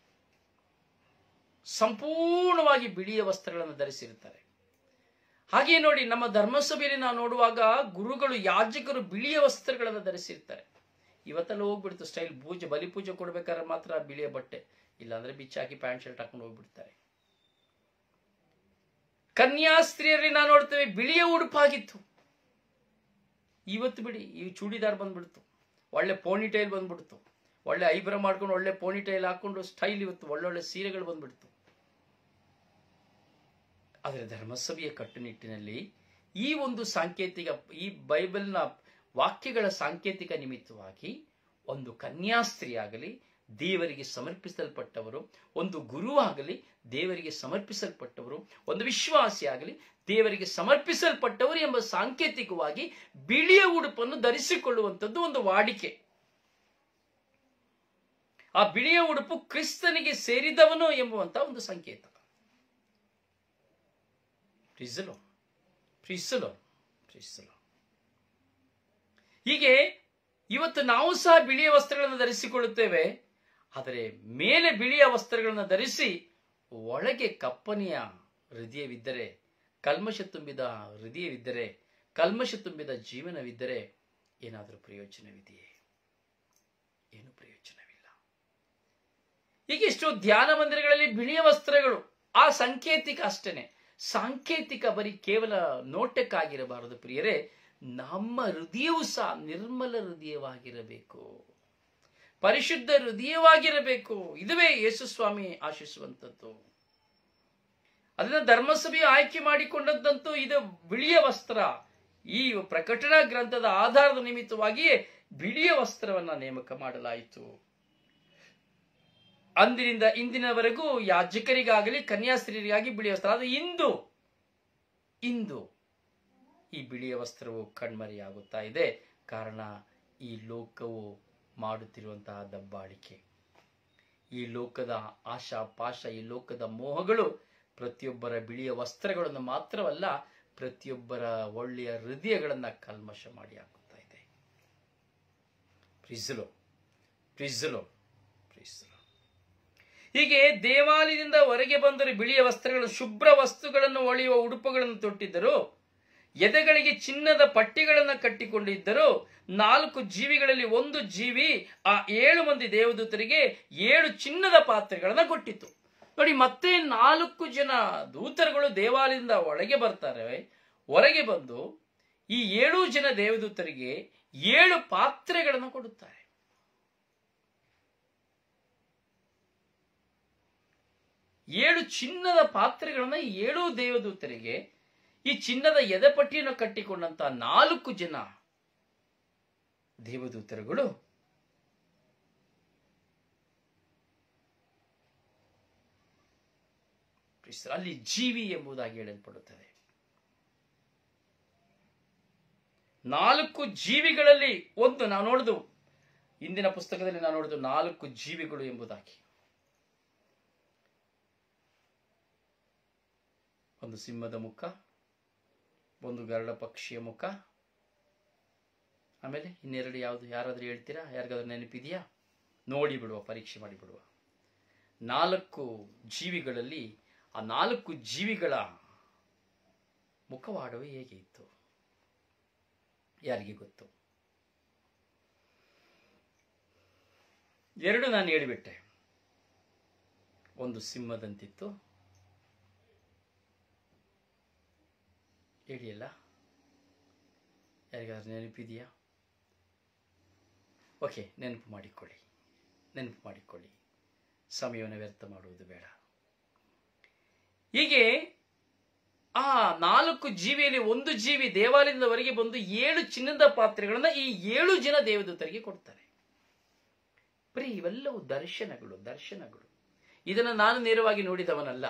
ಸಂಪೂರ್ಣವಾಗಿ ಬಿಳಿಯ ವಸ್ತ್ರಗಳನ್ನು ಧರಿಸಿರುತ್ತಾರೆ. ಹಾಗೆ ನೋಡಿ, ನಮ್ಮ ಧರ್ಮಸಭೆಯಲ್ಲಿ ನಾವು ನೋಡುವಾಗ ಗುರುಗಳು, ಯಾಜಕರು ಬಿಳಿಯ ವಸ್ತ್ರಗಳನ್ನು ಧರಿಸಿರ್ತಾರೆ. ಇವತ್ತೆಲ್ಲ ಹೋಗ್ಬಿಡ್ತು ಸ್ಟೈಲ್. ಬಲಿಪೂಜೆ ಕೊಡ್ಬೇಕಾದ್ರೆ ಮಾತ್ರ ಬಿಳಿಯ ಬಟ್ಟೆ, ಇಲ್ಲಾಂದ್ರೆ ಬಿಚ್ಚಾಕಿ ಪ್ಯಾಂಟ್ ಶರ್ಟ್ ಹಾಕೊಂಡು ಹೋಗ್ಬಿಡ್ತಾರೆ. ಕನ್ಯಾಸ್ತ್ರೀಯರಲ್ಲಿ ನಾವು ನೋಡ್ತೇವೆ ಬಿಳಿಯ ಉಡುಪಾಗಿತ್ತು. ಇವತ್ತು ಬಿಡಿ, ಈ ಚೂಡಿದಾರ್ ಬಂದ್ಬಿಡ್ತು, ಒಳ್ಳೆ ಪೋನಿಟೈಲ್ ಬಂದ್ಬಿಡ್ತು, ಒಳ್ಳೆ ಐಬ್ರೋ ಮಾಡ್ಕೊಂಡು ಒಳ್ಳೆ ಪೋನಿಟೈಲ್ ಹಾಕೊಂಡು ಸ್ಟೈಲ್. ಇವತ್ತು ಒಳ್ಳೊಳ್ಳೆ ಸೀರೆಗಳು ಬಂದ್ಬಿಡ್ತು. ಆದರೆ ಧರ್ಮಸಭೆಯ ಕಟ್ಟುನಿಟ್ಟಿನಲ್ಲಿ ಈ ಒಂದು ಸಾಂಕೇತಿಕ, ಈ ಬೈಬಲ್ನ ವಾಕ್ಯಗಳ ಸಾಂಕೇತಿಕ ನಿಮಿತ್ತವಾಗಿ ಒಂದು ಕನ್ಯಾಸ್ತ್ರೀ ಆಗಲಿ ದೇವರಿಗೆ ಸಮರ್ಪಿಸಲ್ಪಟ್ಟವರು, ಒಂದು ಗುರು ಆಗಲಿ ದೇವರಿಗೆ ಸಮರ್ಪಿಸಲ್ಪಟ್ಟವರು, ಒಂದು ವಿಶ್ವಾಸಿ ಆಗಲಿ ದೇವರಿಗೆ ಸಮರ್ಪಿಸಲ್ಪಟ್ಟವರು ಎಂಬ ಸಾಂಕೇತಿಕವಾಗಿ ಬಿಳಿಯ ಉಡುಪನ್ನು ಧರಿಸಿಕೊಳ್ಳುವಂಥದ್ದು ಒಂದು ವಾಡಿಕೆ. ಆ ಬಿಳಿಯ ಉಡುಪು ಕ್ರಿಸ್ತನಿಗೆ ಸೇರಿದವನು ಎಂಬುವಂತ ಒಂದು ಸಂಕೇತ. ಹೀಗೆ ಇವತ್ತು ನಾವು ಸಹ ಬಿಳಿಯ ವಸ್ತ್ರಗಳನ್ನು ಧರಿಸಿಕೊಳ್ಳುತ್ತೇವೆ. ಆದರೆ ಮೇಲೆ ಬಿಳಿಯ ವಸ್ತ್ರಗಳನ್ನು ಧರಿಸಿ ಒಳಗೆ ಕಪ್ಪನೆಯ ಹೃದಯವಿದ್ದರೆ, ಕಲ್ಮಶ ತುಂಬಿದ ಹೃದಯವಿದ್ದರೆ, ಕಲ್ಮಶ ತುಂಬಿದ ಜೀವನವಿದ್ದರೆ ಏನಾದರೂ ಪ್ರಯೋಜನವಿದೆಯೇ? ಏನು ಪ್ರಯೋಜನವಿಲ್ಲ. ಹೀಗೆ ಎಷ್ಟೋ ಧ್ಯಾನ ಮಂದಿರಗಳಲ್ಲಿ ಬಿಳಿಯ ವಸ್ತ್ರಗಳು ಆ ಸಾಂಕೇತಿಕ ಅಷ್ಟೇನೆ. ಸಾಂಕೇತಿಕ ಬರೀ ಕೇವಲ ನೋಟಕ್ಕಾಗಿರಬಾರದು ಪ್ರಿಯರೇ. ನಮ್ಮ ಹೃದಯವೂ ಸಹ ನಿರ್ಮಲ ಹೃದಯವಾಗಿರಬೇಕು, ಪರಿಶುದ್ಧ ಹೃದಯವಾಗಿರಬೇಕು. ಇದುವೇ ಯೇಸುಸ್ವಾಮಿ ಆಶಿಸುವಂಥದ್ದು. ಅದನ್ನ ಧರ್ಮಸಭೆಯು ಆಯ್ಕೆ ಮಾಡಿಕೊಂಡದ್ದಂತೂ ಇದು ಬಿಳಿಯ ವಸ್ತ್ರ. ಈ ಪ್ರಕಟಣಾ ಗ್ರಂಥದ ಆಧಾರದ ನಿಮಿತ್ತವಾಗಿಯೇ ಬಿಳಿಯ ವಸ್ತ್ರವನ್ನ ನೇಮಕ ಮಾಡಲಾಯಿತು. ಅಂದಿನಿಂದ ಇಂದಿನವರೆಗೂ ಯಾಜಕರಿಗಾಗಲಿ ಕನ್ಯಾಸ್ತ್ರೀಯರಿಗಾಗಿ ಬಿಳಿಯ ವಸ್ತ್ರ. ಅದು ಇಂದು ಈ ಬಿಳಿಯ ವಸ್ತ್ರವು ಕಣ್ಮರೆಯಾಗುತ್ತಾ ಇದೆ. ಕಾರಣ ಈ ಲೋಕವು ಮಾಡುತ್ತಿರುವಂತಹ ದಬ್ಬಾಳಿಕೆ, ಈ ಲೋಕದ ಆಶಾ ಪಾಶ, ಈ ಲೋಕದ ಮೋಹಗಳು ಪ್ರತಿಯೊಬ್ಬರ ಬಿಳಿಯ ವಸ್ತ್ರಗಳನ್ನು ಮಾತ್ರವಲ್ಲ, ಪ್ರತಿಯೊಬ್ಬರ ಒಳ್ಳೆಯ ಹೃದಯಗಳನ್ನ ಕಲ್ಮಶ ಮಾಡಿ ಹಾಕುತ್ತಾ ಇದೆ. ಪ್ರೀಸಲೋ. ಹೀಗೆ ದೇವಾಲಯದಿಂದ ಹೊರಗೆ ಬಂದರು ಬಿಳಿಯ ವಸ್ತ್ರಗಳು, ಶುಭ್ರ ವಸ್ತುಗಳನ್ನು ಹೊಳೆಯುವ ಉಡುಪುಗಳನ್ನು ತೊಟ್ಟಿದ್ದರು, ಎದೆಗಳಿಗೆ ಚಿನ್ನದ ಪಟ್ಟಿಗಳನ್ನು ಕಟ್ಟಿಕೊಂಡಿದ್ದರು. 4 ಜೀವಿಗಳಲ್ಲಿ ಒಂದು ಜೀವಿ ಆ 7 ಮಂದಿ ದೇವದೂತರಿಗೆ 7 ಚಿನ್ನದ ಪಾತ್ರೆಗಳನ್ನು ಕೊಟ್ಟಿತು. ನೋಡಿ, ಮತ್ತೆ 4 ಜನ ದೂತರುಗಳು ದೇವಾಲಯದಿಂದ ಒಳಗೆ ಬರ್ತಾರೆ. ಹೊರಗೆ ಬಂದು ಈ 7 ಜನ ದೇವದೂತರಿಗೆ 7 ಪಾತ್ರೆಗಳನ್ನು ಕೊಡುತ್ತಾರೆ. ಏಳು ಚಿನ್ನದ ಪಾತ್ರೆಗಳನ್ನ 7 ದೇವದೂತರಿಗೆ, ಈ ಚಿನ್ನದ ಎದೆಪಟ್ಟಿಯನ್ನು ಕಟ್ಟಿಕೊಂಡಂತ 4 ಜನ ದೇವದೂತರುಗಳು ಅಲ್ಲಿ ಜೀವಿ ಎಂಬುದಾಗಿ ಹೇಳಲ್ಪಡುತ್ತದೆ. 4 ಜೀವಿಗಳಲ್ಲಿ ಒಂದು ನಾವು ನೋಡುದು, ಇಂದಿನ ಪುಸ್ತಕದಲ್ಲಿ ನಾವು ನೋಡುದು 4 ಜೀವಿಗಳು ಎಂಬುದಾಗಿ. ಒಂದು ಸಿಂಹದ ಮುಖ, ಒಂದು ಗರುಡ ಪಕ್ಷಿಯ ಮುಖ, ಆಮೇಲೆ ಇನ್ನೆರಡು ಯಾವುದು, ಯಾರಾದ್ರೂ ಹೇಳ್ತೀರಾ? ಯಾರಿಗಾದ್ರೂ ನೆನಪಿದೆಯಾ? ನೋಡಿ ಬಿಡುವ, ಪರೀಕ್ಷೆ ಮಾಡಿಬಿಡುವ. 4 ಜೀವಿಗಳಲ್ಲಿ ಆ 4 ಜೀವಿಗಳ ಮುಖವಾಡವು ಹೇಗೆ ಇತ್ತು? ಯಾರಿಗೆ ಗೊತ್ತು? 2 ನಾನು ಹೇಳಿಬಿಟ್ಟೆ. ಒಂದು ಸಿಂಹದಂತಿತ್ತು, ಹೇಳಿಯಲ್ಲ, ಯಾರಿಗಾದ್ರೂ ನೆನಪಿದೆಯಾ? ಓಕೆ, ನೆನಪು ಮಾಡಿಕೊಳ್ಳಿ, ಸಮಯವನ್ನು ವ್ಯರ್ಥ ಮಾಡುವುದು ಬೇಡ. ಹೀಗೆ ಆ 4 ಜೀವಿಯಲ್ಲಿ ಒಂದು ಜೀವಿ ದೇವಾಲಯದಿಂದ ಹೊರಗೆ ಬಂದು 7 ಚಿನ್ನದ ಪಾತ್ರೆಗಳನ್ನ ಈ 7 ಜನ ದೇವದೂತರಿಗೆ ಕೊಡ್ತಾರೆ. ಬರೀ ಇವೆಲ್ಲವೂ ದರ್ಶನಗಳು. ಇದನ್ನ ನಾನು ನೇರವಾಗಿ ನೋಡಿದವನಲ್ಲ,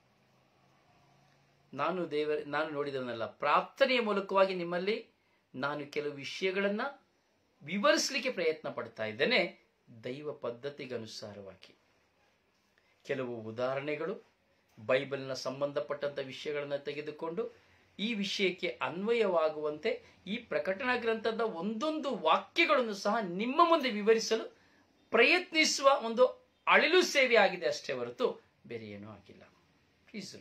ನಾನು ನೋಡಿದವನಲ್ಲ. ಪ್ರಾರ್ಥನೆಯ ಮೂಲಕವಾಗಿ ನಿಮ್ಮಲ್ಲಿ ನಾನು ಕೆಲವು ವಿಷಯಗಳನ್ನ ವಿವರಿಸಲಿಕ್ಕೆ ಪ್ರಯತ್ನ ಪಡ್ತಾ ಇದ್ದೇನೆ. ದೈವ ಪದ್ಧತಿಗನುಸಾರವಾಗಿ ಕೆಲವು ಉದಾಹರಣೆಗಳು, ಬೈಬಲ್ನ ಸಂಬಂಧಪಟ್ಟಂತ ವಿಷಯಗಳನ್ನು ತೆಗೆದುಕೊಂಡು ಈ ವಿಷಯಕ್ಕೆ ಅನ್ವಯವಾಗುವಂತೆ ಈ ಪ್ರಕಟಣಾ ಗ್ರಂಥದ ಒಂದೊಂದು ವಾಕ್ಯಗಳನ್ನು ಸಹ ನಿಮ್ಮ ಮುಂದೆ ವಿವರಿಸಲು ಪ್ರಯತ್ನಿಸುವ ಒಂದು ಅಳಿಲು ಸೇವೆ ಆಗಿದೆ ಅಷ್ಟೇ ಹೊರತು ಬೇರೆ ಏನೂ ಆಗಿಲ್ಲ. ಪ್ಲೀಸ್.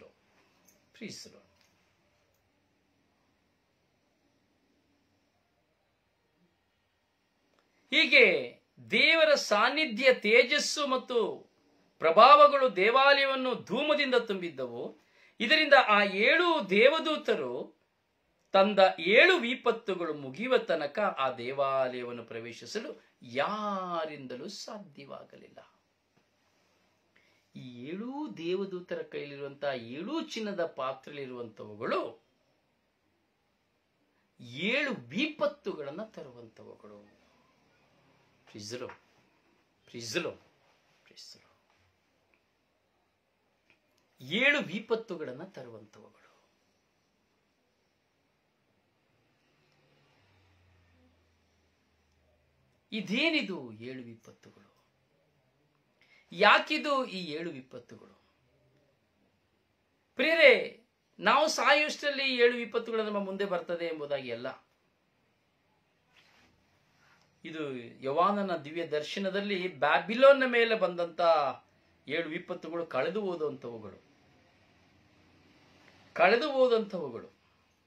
ಹೀಗೆ ದೇವರ ಸಾನ್ನಿಧ್ಯ, ತೇಜಸ್ಸು ಮತ್ತು ಪ್ರಭಾವಗಳು ದೇವಾಲಯವನ್ನು ಧೂಮದಿಂದ ತುಂಬಿದ್ದವು. ಇದರಿಂದ ಆ 7 ದೇವದೂತರು ತಂದ 7 ವಿಪತ್ತುಗಳು ಮುಗಿಯುವ ತನಕ ಆ ದೇವಾಲಯವನ್ನು ಪ್ರವೇಶಿಸಲು ಯಾರಿಂದಲೂ ಸಾಧ್ಯವಾಗಲಿಲ್ಲ. ಈ 7 ದೇವದೂತರ ಕೈಲಿರುವಂತಹ 7 ಚಿನ್ನದ ಪಾತ್ರೆಯಲ್ಲಿರುವಂತವುಗಳು 7 ವಿಪತ್ತುಗಳನ್ನು ತರುವಂತವುಗಳು. ಪ್ರಿಸಲು 7 ವಿಪತ್ತುಗಳನ್ನು ತರುವಂತವುಗಳು. ಇದೇನಿದು 7 ವಿಪತ್ತುಗಳು? ಯಾಕಿದು ಈ 7 ವಿಪತ್ತುಗಳು? ಪ್ರಿಯರೇ, ನಾವು ಸಾಯುವಷ್ಟರಲ್ಲಿ 7 ವಿಪತ್ತುಗಳು ನಮ್ಮ ಮುಂದೆ ಬರ್ತದೆ ಎಂಬುದಾಗಿ ಅಲ್ಲ. ಇದು ಯೋಹಾನನ ದಿವ್ಯ ದರ್ಶನದಲ್ಲಿ ಬ್ಯಾಬಿಲೋನ್ನ ಮೇಲೆ ಬಂದಂತ 7 ವಿಪತ್ತುಗಳು ಕಳೆದು ಹೋದಂತವುಗಳು,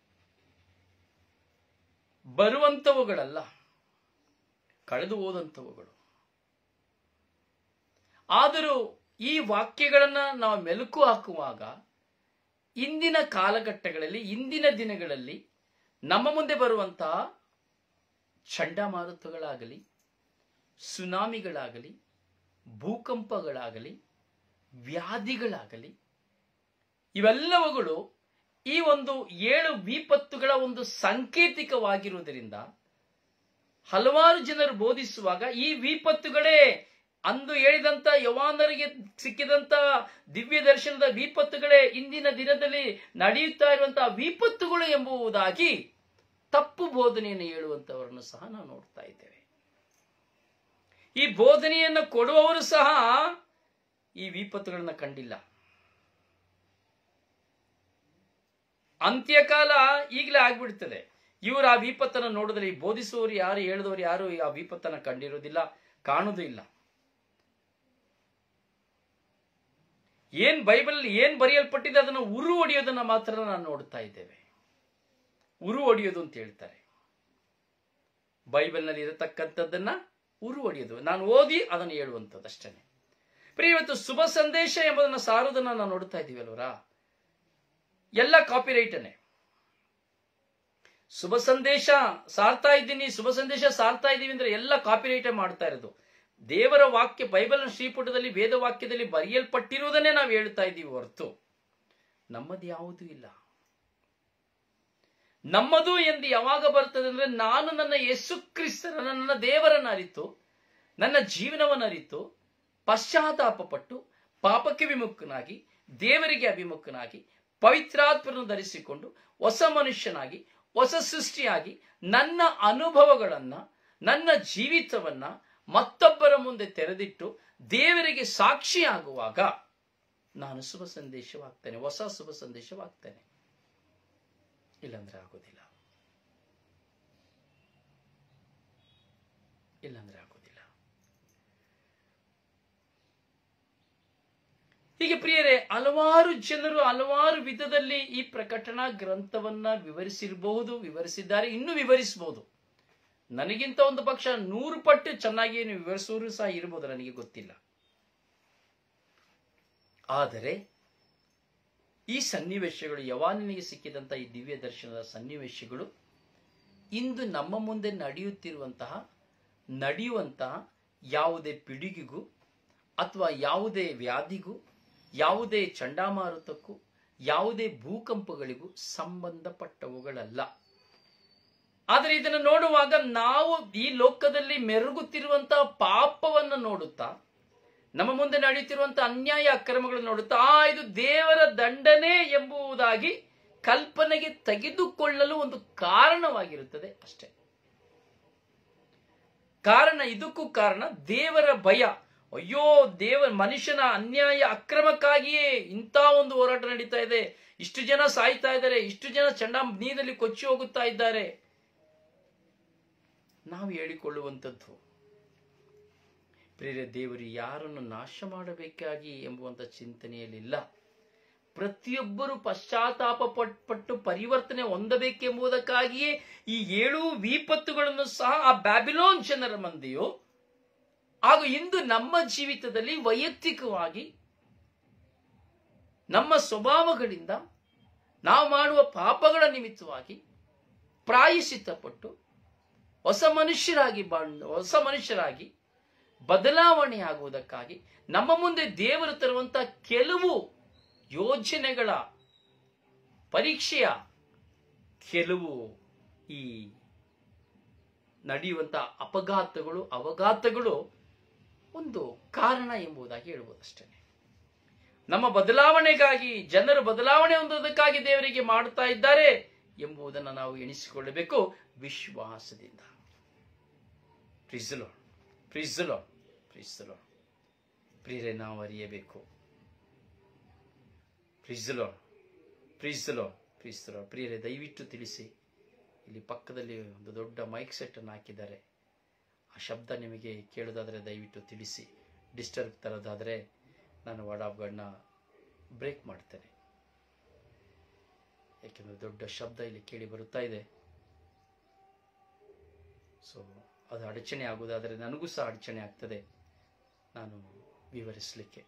ಬರುವಂತವುಗಳಲ್ಲ, ಕಳೆದು ಹೋದಂತವುಗಳು. ಆದರೂ ಈ ವಾಕ್ಯಗಳನ್ನ ನಾವು ಮೆಲುಕು ಹಾಕುವಾಗ ಇಂದಿನ ಕಾಲಘಟ್ಟಗಳಲ್ಲಿ, ಇಂದಿನ ದಿನಗಳಲ್ಲಿ ನಮ್ಮ ಮುಂದೆ ಬರುವಂತಹ ಚಂಡಮಾರುತಗಳಾಗಲಿ, ಸುನಾಮಿಗಳಾಗಲಿ, ಭೂಕಂಪಗಳಾಗಲಿ, ವ್ಯಾಧಿಗಳಾಗಲಿ, ಇವೆಲ್ಲವುಗಳು ಈ ಒಂದು 7 ವಿಪತ್ತುಗಳ ಒಂದು ಸಾಂಕೇತಿಕವಾಗಿರುವುದರಿಂದ ಹಲವಾರು ಜನರು ಬೋಧಿಸುವಾಗ ಈ ವಿಪತ್ತುಗಳೇ ಅಂದು ಹೇಳಿದಂತ ಯೋಹಾನರಿಗೆ ಸಿಕ್ಕಿದಂತ ದಿವ್ಯ ದರ್ಶನದ ವಿಪತ್ತುಗಳೇ ಇಂದಿನ ದಿನದಲ್ಲಿ ನಡೆಯುತ್ತಾ ಇರುವಂತಹ ವಿಪತ್ತುಗಳು ಎಂಬುದಾಗಿ ತಪ್ಪು ಬೋಧನೆಯನ್ನು ಹೇಳುವಂತವರನ್ನು ಸಹ ನಾವು ನೋಡ್ತಾ ಇದ್ದೇವೆ. ಈ ಬೋಧನೆಯನ್ನು ಕೊಡುವವರು ಸಹ ಈ ವಿಪತ್ತುಗಳನ್ನ ಕಂಡಿಲ್ಲ. ಅಂತ್ಯಕಾಲ ಈಗಲೇ ಆಗ್ಬಿಡ್ತದೆ. ಇವರು ಆ ವಿಪತ್ತನ್ನು ನೋಡಿದ್ರೆ, ಈ ಬೋಧಿಸುವವರು ಯಾರು, ಹೇಳಿದವರು ಯಾರು ಆ ವಿಪತ್ತನ್ನು ಕಂಡಿರೋದಿಲ್ಲ, ಕಾಣುವುದೂ ಇಲ್ಲ. ಏನ್ ಬೈಬಲ್ ಏನ್ ಬರೆಯಲ್ಪಟ್ಟಿದೆ ಅದನ್ನು ಉರು ಹೊಡೆಯೋದನ್ನ ಮಾತ್ರ ನಾವು ನೋಡ್ತಾ ಇದ್ದೇವೆ. ಉರು ಹೊಡೆಯೋದು ಅಂತ ಹೇಳ್ತಾರೆ. ಬೈಬಲ್ನಲ್ಲಿ ಇರತಕ್ಕಂಥದ್ದನ್ನ ಉರು ಹೊಡೆಯೋದು, ನಾನು ಓದಿ ಅದನ್ನು ಹೇಳುವಂಥದ್ದು ಅಷ್ಟೇನೆ. ಇವತ್ತು ಶುಭ ಸಂದೇಶ ಎಂಬುದನ್ನು ಸಾರುವುದನ್ನ ನಾವು ನೋಡ್ತಾ ಇದ್ದೀವಿ ಅಲ್ವರ. ಎಲ್ಲ ಕಾಪಿರೈಟನೇ. ಶುಭ ಸಂದೇಶ ಸಾರ್ತಾ ಇದ್ದೀನಿ, ಶುಭ ಸಂದೇಶ ಸಾರ್ತಾ ಇದ್ದೀವಿ ಅಂದ್ರೆ ಎಲ್ಲ ಕಾಪಿರೈಟೇ ಮಾಡ್ತಾ ಇರೋದು. ದೇವರ ವಾಕ್ಯ ಬೈಬಲ್ ಶ್ರೀಪುಟದಲ್ಲಿ ವೇದ ವಾಕ್ಯದಲ್ಲಿ ಬರೆಯಲ್ಪಟ್ಟಿರುವುದನ್ನೇ ನಾವು ಹೇಳ್ತಾ ಇದ್ದೀವಿ ಹೊರತು ನಮ್ಮದು ಯಾವುದೂ ಇಲ್ಲ. ನಮ್ಮದು ಎಂದು ಯಾವಾಗ ಬರ್ತದೆ ಅಂದ್ರೆ, ನಾನು ನನ್ನ ಯೇಸು ಕ್ರಿಸ್ತನ ನನ್ನ ದೇವರನ್ನ ಅರಿತು, ನನ್ನ ಜೀವನವನ್ನು ಅರಿತು, ಪಶ್ಚಾತ್ತಾಪ ಪಟ್ಟು ಪಾಪಕ್ಕೆ ವಿಮುಖನಾಗಿ ದೇವರಿಗೆ ಅಭಿಮುಖನಾಗಿ ಪವಿತ್ರಾತ್ಮರನ್ನು ಧರಿಸಿಕೊಂಡು ಹೊಸ ಮನುಷ್ಯನಾಗಿ ಹೊಸ ಸೃಷ್ಟಿಯಾಗಿ ನನ್ನ ಅನುಭವಗಳನ್ನ ನನ್ನ ಜೀವಿತವನ್ನ ಮತ್ತೊಬ್ಬರ ಮುಂದೆ ತೆರೆದಿಟ್ಟು ದೇವರಿಗೆ ಸಾಕ್ಷಿಯಾಗುವಾಗ ನಾನು ಶುಭ ಸಂದೇಶವಾಗ್ತೇನೆ, ಹೊಸ ಶುಭ ಸಂದೇಶವಾಗ್ತೇನೆ. ಇಲ್ಲಂದ್ರೆ ಆಗೋದಿಲ್ಲ, ಇಲ್ಲಂದ್ರೆ ಆಗೋದಿಲ್ಲ. ಹೀಗೆ ಪ್ರಿಯರೇ, ಹಲವಾರು ಜನರು ಹಲವಾರು ವಿಧದಲ್ಲಿ ಈ ಪ್ರಕಟಣಾ ಗ್ರಂಥವನ್ನ ವಿವರಿಸಿರಬಹುದು, ವಿವರಿಸಿದ್ದಾರೆ, ಇನ್ನೂ ವಿವರಿಸಬಹುದು. ನನಗಿಂತ ಒಂದು ಪಕ್ಷ 100 ಪಟ್ಟು ಚೆನ್ನಾಗಿ ವಿವರಿಸುವರು ಸಹ ಇರಬಹುದು, ನನಗೆ ಗೊತ್ತಿಲ್ಲ. ಆದರೆ ಈ ಸನ್ನಿವೇಶಗಳು, ಯವಾನನಿಗೆ ಸಿಕ್ಕಿದಂತ ಈ ದಿವ್ಯ ದರ್ಶನದ ಸನ್ನಿವೇಶಗಳು ಇಂದು ನಮ್ಮ ಮುಂದೆ ನಡೆಯುವಂತಹ ಯಾವುದೇ ಪಿಡುಗಿಗೂ ಅಥವಾ ಯಾವುದೇ ವ್ಯಾಧಿಗೂ, ಯಾವುದೇ ಚಂಡಮಾರುತಕ್ಕೂ, ಯಾವುದೇ ಭೂಕಂಪಗಳಿಗೂ ಸಂಬಂಧಪಟ್ಟವುಗಳಲ್ಲ. ಆದರೆ ಇದನ್ನು ನೋಡುವಾಗ ನಾವು ಈ ಲೋಕದಲ್ಲಿ ಮೆರುಗುತ್ತಿರುವಂತಹ ಪಾಪವನ್ನು ನೋಡುತ್ತಾ, ನಮ್ಮ ಮುಂದೆ ನಡೆಯುತ್ತಿರುವಂತಹ ಅನ್ಯಾಯ ಅಕ್ರಮಗಳನ್ನು ನೋಡುತ್ತಾ, ಇದು ದೇವರ ದಂಡನೆ ಎಂಬುದಾಗಿ ಕಲ್ಪನೆಗೆ ತೆಗೆದುಕೊಳ್ಳಲು ಒಂದು ಕಾರಣವಾಗಿರುತ್ತದೆ ಅಷ್ಟೇ. ಇದಕ್ಕೂ ಕಾರಣ ದೇವರ ಭಯ. ಅಯ್ಯೋ, ಮನುಷ್ಯನ ಅನ್ಯಾಯ ಅಕ್ರಮಕ್ಕಾಗಿಯೇ ಇಂಥ ಒಂದು ಹೋರಾಟ ನಡೀತಾ ಇದೆ, ಇಷ್ಟು ಜನ ಸಾಯ್ತಾ ಇದ್ದಾರೆ, ಇಷ್ಟು ಜನ ನೀರಲ್ಲಿ ಕೊಚ್ಚಿ ಹೋಗುತ್ತಾ ಇದ್ದಾರೆ. ನಾವು ಹೇಳಿಕೊಳ್ಳುವಂಥದ್ದು, ಪ್ರಿಯರೇ, ದೇವರು ಯಾರನ್ನು ನಾಶ ಮಾಡಬೇಕಾಗಿ ಎಂಬುವಂತ ಚಿಂತನೆಯಲ್ಲಿಲ್ಲ. ಪ್ರತಿಯೊಬ್ಬರು ಪಶ್ಚಾತ್ತಾಪ ಪಟ್ಟು ಪರಿವರ್ತನೆ ಹೊಂದಬೇಕೆಂಬುದಕ್ಕಾಗಿಯೇ ಈ 7 ವಿಪತ್ತುಗಳನ್ನು ಸಹ ಆ ಬ್ಯಾಬಿಲೋನ್ ಜನರ ಮಂದಿಯು ಹಾಗೂ ಇಂದು ನಮ್ಮ ಜೀವಿತದಲ್ಲಿ ವೈಯಕ್ತಿಕವಾಗಿ ನಮ್ಮ ಸ್ವಭಾವಗಳಿಂದ ನಾವು ಮಾಡುವ ಪಾಪಗಳ ನಿಮಿತ್ತವಾಗಿ ಪ್ರಾಯಶ್ಚಿತ್ತಪಟ್ಟು ಹೊಸ ಮನುಷ್ಯರಾಗಿ ಬದಲಾವಣೆಯಾಗುವುದಕ್ಕಾಗಿ ನಮ್ಮ ಮುಂದೆ ದೇವರು ತರುವಂತಹ ಕೆಲವು ಯೋಜನೆಗಳ ಪರೀಕ್ಷೆಯ ಕೆಲವು ಈ ನಡೆಯುವಂತಹ ಅವಘಾತಗಳು ಒಂದು ಕಾರಣ ಎಂಬುದಾಗಿ ಹೇಳುವುದಷ್ಟೇ. ನಮ್ಮ ಬದಲಾವಣೆಗಾಗಿ, ಜನರು ಬದಲಾವಣೆ ಹೊಂದುವುದಕ್ಕಾಗಿ ದೇವರಿಗೆ ಮಾಡುತ್ತಾ ಇದ್ದಾರೆ ಎಂಬುದನ್ನು ನಾವು ಎಣಿಸಿಕೊಳ್ಳಬೇಕು ವಿಶ್ವಾಸದಿಂದ. Praise the Lord. ಪ್ರಿಯರೇ, ನಾವು ಅರಿಯಬೇಕು. Praise the Lord. ಪ್ರಿಯರೇ, ದಯವಿಟ್ಟು ತಿಳಿಸಿ. ಇಲ್ಲಿ ಪಕ್ಕದಲ್ಲಿ ಒಂದು ದೊಡ್ಡ ಮೈಕ್ ಸೆಟ್ ಅನ್ನು ಹಾಕಿದ್ದಾರೆ. ಆ ಶಬ್ದ ನಿಮಗೆ ಕೇಳೋದಾದ್ರೆ ದಯವಿಟ್ಟು ತಿಳಿಸಿ. ಡಿಸ್ಟರ್ಬ್ ತರೋದಾದ್ರೆ ನಾನು ವರ್ಡ್ ಆಫ್ ಗಾಡ್ನ ಬ್ರೇಕ್ ಮಾಡ್ತೇನೆ. ಯಾಕೆಂದ್ರೆ ದೊಡ್ಡ ಶಬ್ದ ಇಲ್ಲಿ ಕೇಳಿ ಬರುತ್ತಾ ಇದೆ. ಸೊ ಅದು ಅಡಚಣೆ ಆಗುವುದಾದರೆ ನನಗೂ ಸಹ ಅಡಚಣೆ ಆಗ್ತದೆ ನಾನು ವಿವರಿಸಲಿಕ್ಕೆ.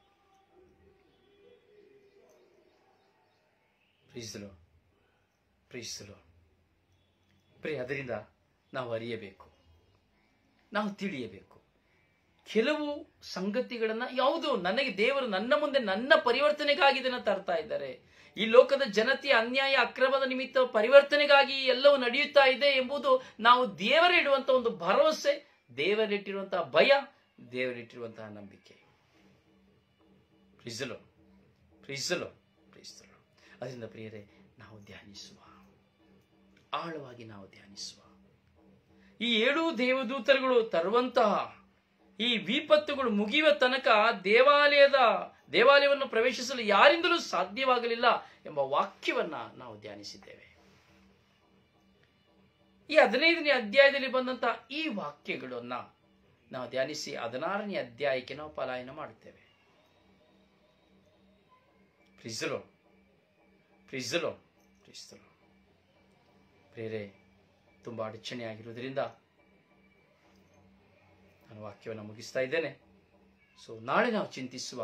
ಪ್ರೀಸ್ ದಿ ಲಾರ್ಡ್. ಅದರಿಂದ ನಾವು ಅರಿಯಬೇಕು, ನಾವು ತಿಳಿಯಬೇಕು. ಕೆಲವು ಸಂಗತಿಗಳನ್ನ ಯಾವುದು ನನಗೆ ದೇವರು ನನ್ನ ಮುಂದೆ ನನ್ನ ಪರಿವರ್ತನೆಗಾಗಿ ಇದನ್ನು ತರ್ತಾ ಇದ್ದಾರೆ, ಈ ಲೋಕದ ಜನತೆಯ ಅನ್ಯಾಯ ಅಕ್ರಮದ ನಿಮಿತ್ತ ಪರಿವರ್ತನೆಗಾಗಿ ಎಲ್ಲವೂ ನಡೆಯುತ್ತಾ ಇದೆ ಎಂಬುದು ನಾವು ದೇವರಿಡುವಂತಹ ಒಂದು ಭರವಸೆ, ದೇವರಿಟ್ಟಿರುವಂತಹ ಭಯ, ದೇವರಿಟ್ಟಿರುವಂತಹ ನಂಬಿಕೆ. Praise the Lord. ಅದರಿಂದ ಪ್ರಿಯರೇ, ನಾವು ಧ್ಯಾನಿಸುವ, ಆಳವಾಗಿ ನಾವು ಧ್ಯಾನಿಸುವ. ಈ 7 ದೇವದೂತರುಗಳು ತರುವಂತಹ ಈ ವಿಪತ್ತುಗಳು ಮುಗಿಯುವ ತನಕ ದೇವಾಲಯವನ್ನು ಪ್ರವೇಶಿಸಲು ಯಾರಿಂದಲೂ ಸಾಧ್ಯವಾಗಲಿಲ್ಲ ಎಂಬ ವಾಕ್ಯವನ್ನ ನಾವು ಧ್ಯಾನಿಸಿದ್ದೇವೆ. ಈ 15ನೇ ಅಧ್ಯಾಯದಲ್ಲಿ ಬಂದಂತಹ ಈ ವಾಕ್ಯಗಳನ್ನ ನಾವು ಧ್ಯಾನಿಸಿ 16ನೇ ಅಧ್ಯಾಯಕ್ಕೆ ನಾವು ಪಲಾಯನ ಮಾಡುತ್ತೇವೆ. ಪ್ರೀಸಲೋ ಪ್ರೀಸಲೋ ಪ್ರೀಸಲೋ. ಪ್ರೇರೆ ತುಂಬ ಅಡಚಣೆಯಾಗಿರುವುದರಿಂದ ನಾನು ವಾಕ್ಯವನ್ನು ಮುಗಿಸ್ತಾ ಇದ್ದೇನೆ. ಸೊ ನಾಳೆ ನಾವು ಚಿಂತಿಸುವ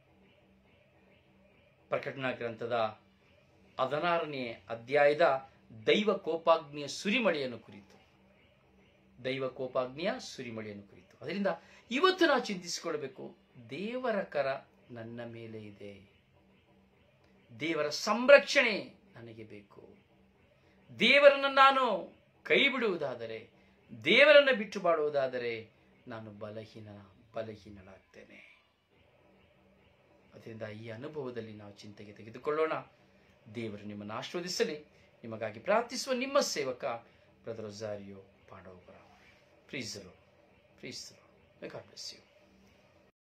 ಪ್ರಕಟಣಾ ಗ್ರಂಥದ 16ನೇ ಅಧ್ಯಾಯದ ದೈವ ಕೋಪಾಗ್ನಿಯ ಸುರಿಮಳೆಯನ್ನು ಕುರಿತು, ದೈವ ಕೋಪಾಗ್ನಿಯ ಸುರಿಮಳೆಯನ್ನು ಕುರಿತು. ಅದರಿಂದ ಇವತ್ತು ನಾವು ಚಿಂತಿಸಿಕೊಳ್ಳಬೇಕು, ದೇವರ ಕರ ನನ್ನ ಮೇಲೆ ಇದೆ, ದೇವರ ಸಂರಕ್ಷಣೆ ನನಗೆ ಬೇಕು. ದೇವರನ್ನು ನಾನು ಕೈ ಬಿಡುವುದಾದರೆ, ದೇವರನ್ನು ಬಿಟ್ಟು ಮಾಡುವುದಾದರೆ ನಾನು ಬಲಹೀನನಾಗ್ತೇನೆ. ಅದರಿಂದ ಈ ಅನುಭವದಲ್ಲಿ ನಾವು ಚಿಂತೆಗೆ ತೆಗೆದುಕೊಳ್ಳೋಣ. ದೇವರು ನಿಮ್ಮನ್ನು ಆಶೀರ್ವದಿಸಲಿ. ನಿಮಗಾಗಿ ಪ್ರಾರ್ಥಿಸುವ ನಿಮ್ಮ ಸೇವಕ brother Rosario Pandavapura. Praise the Lord. May God bless you.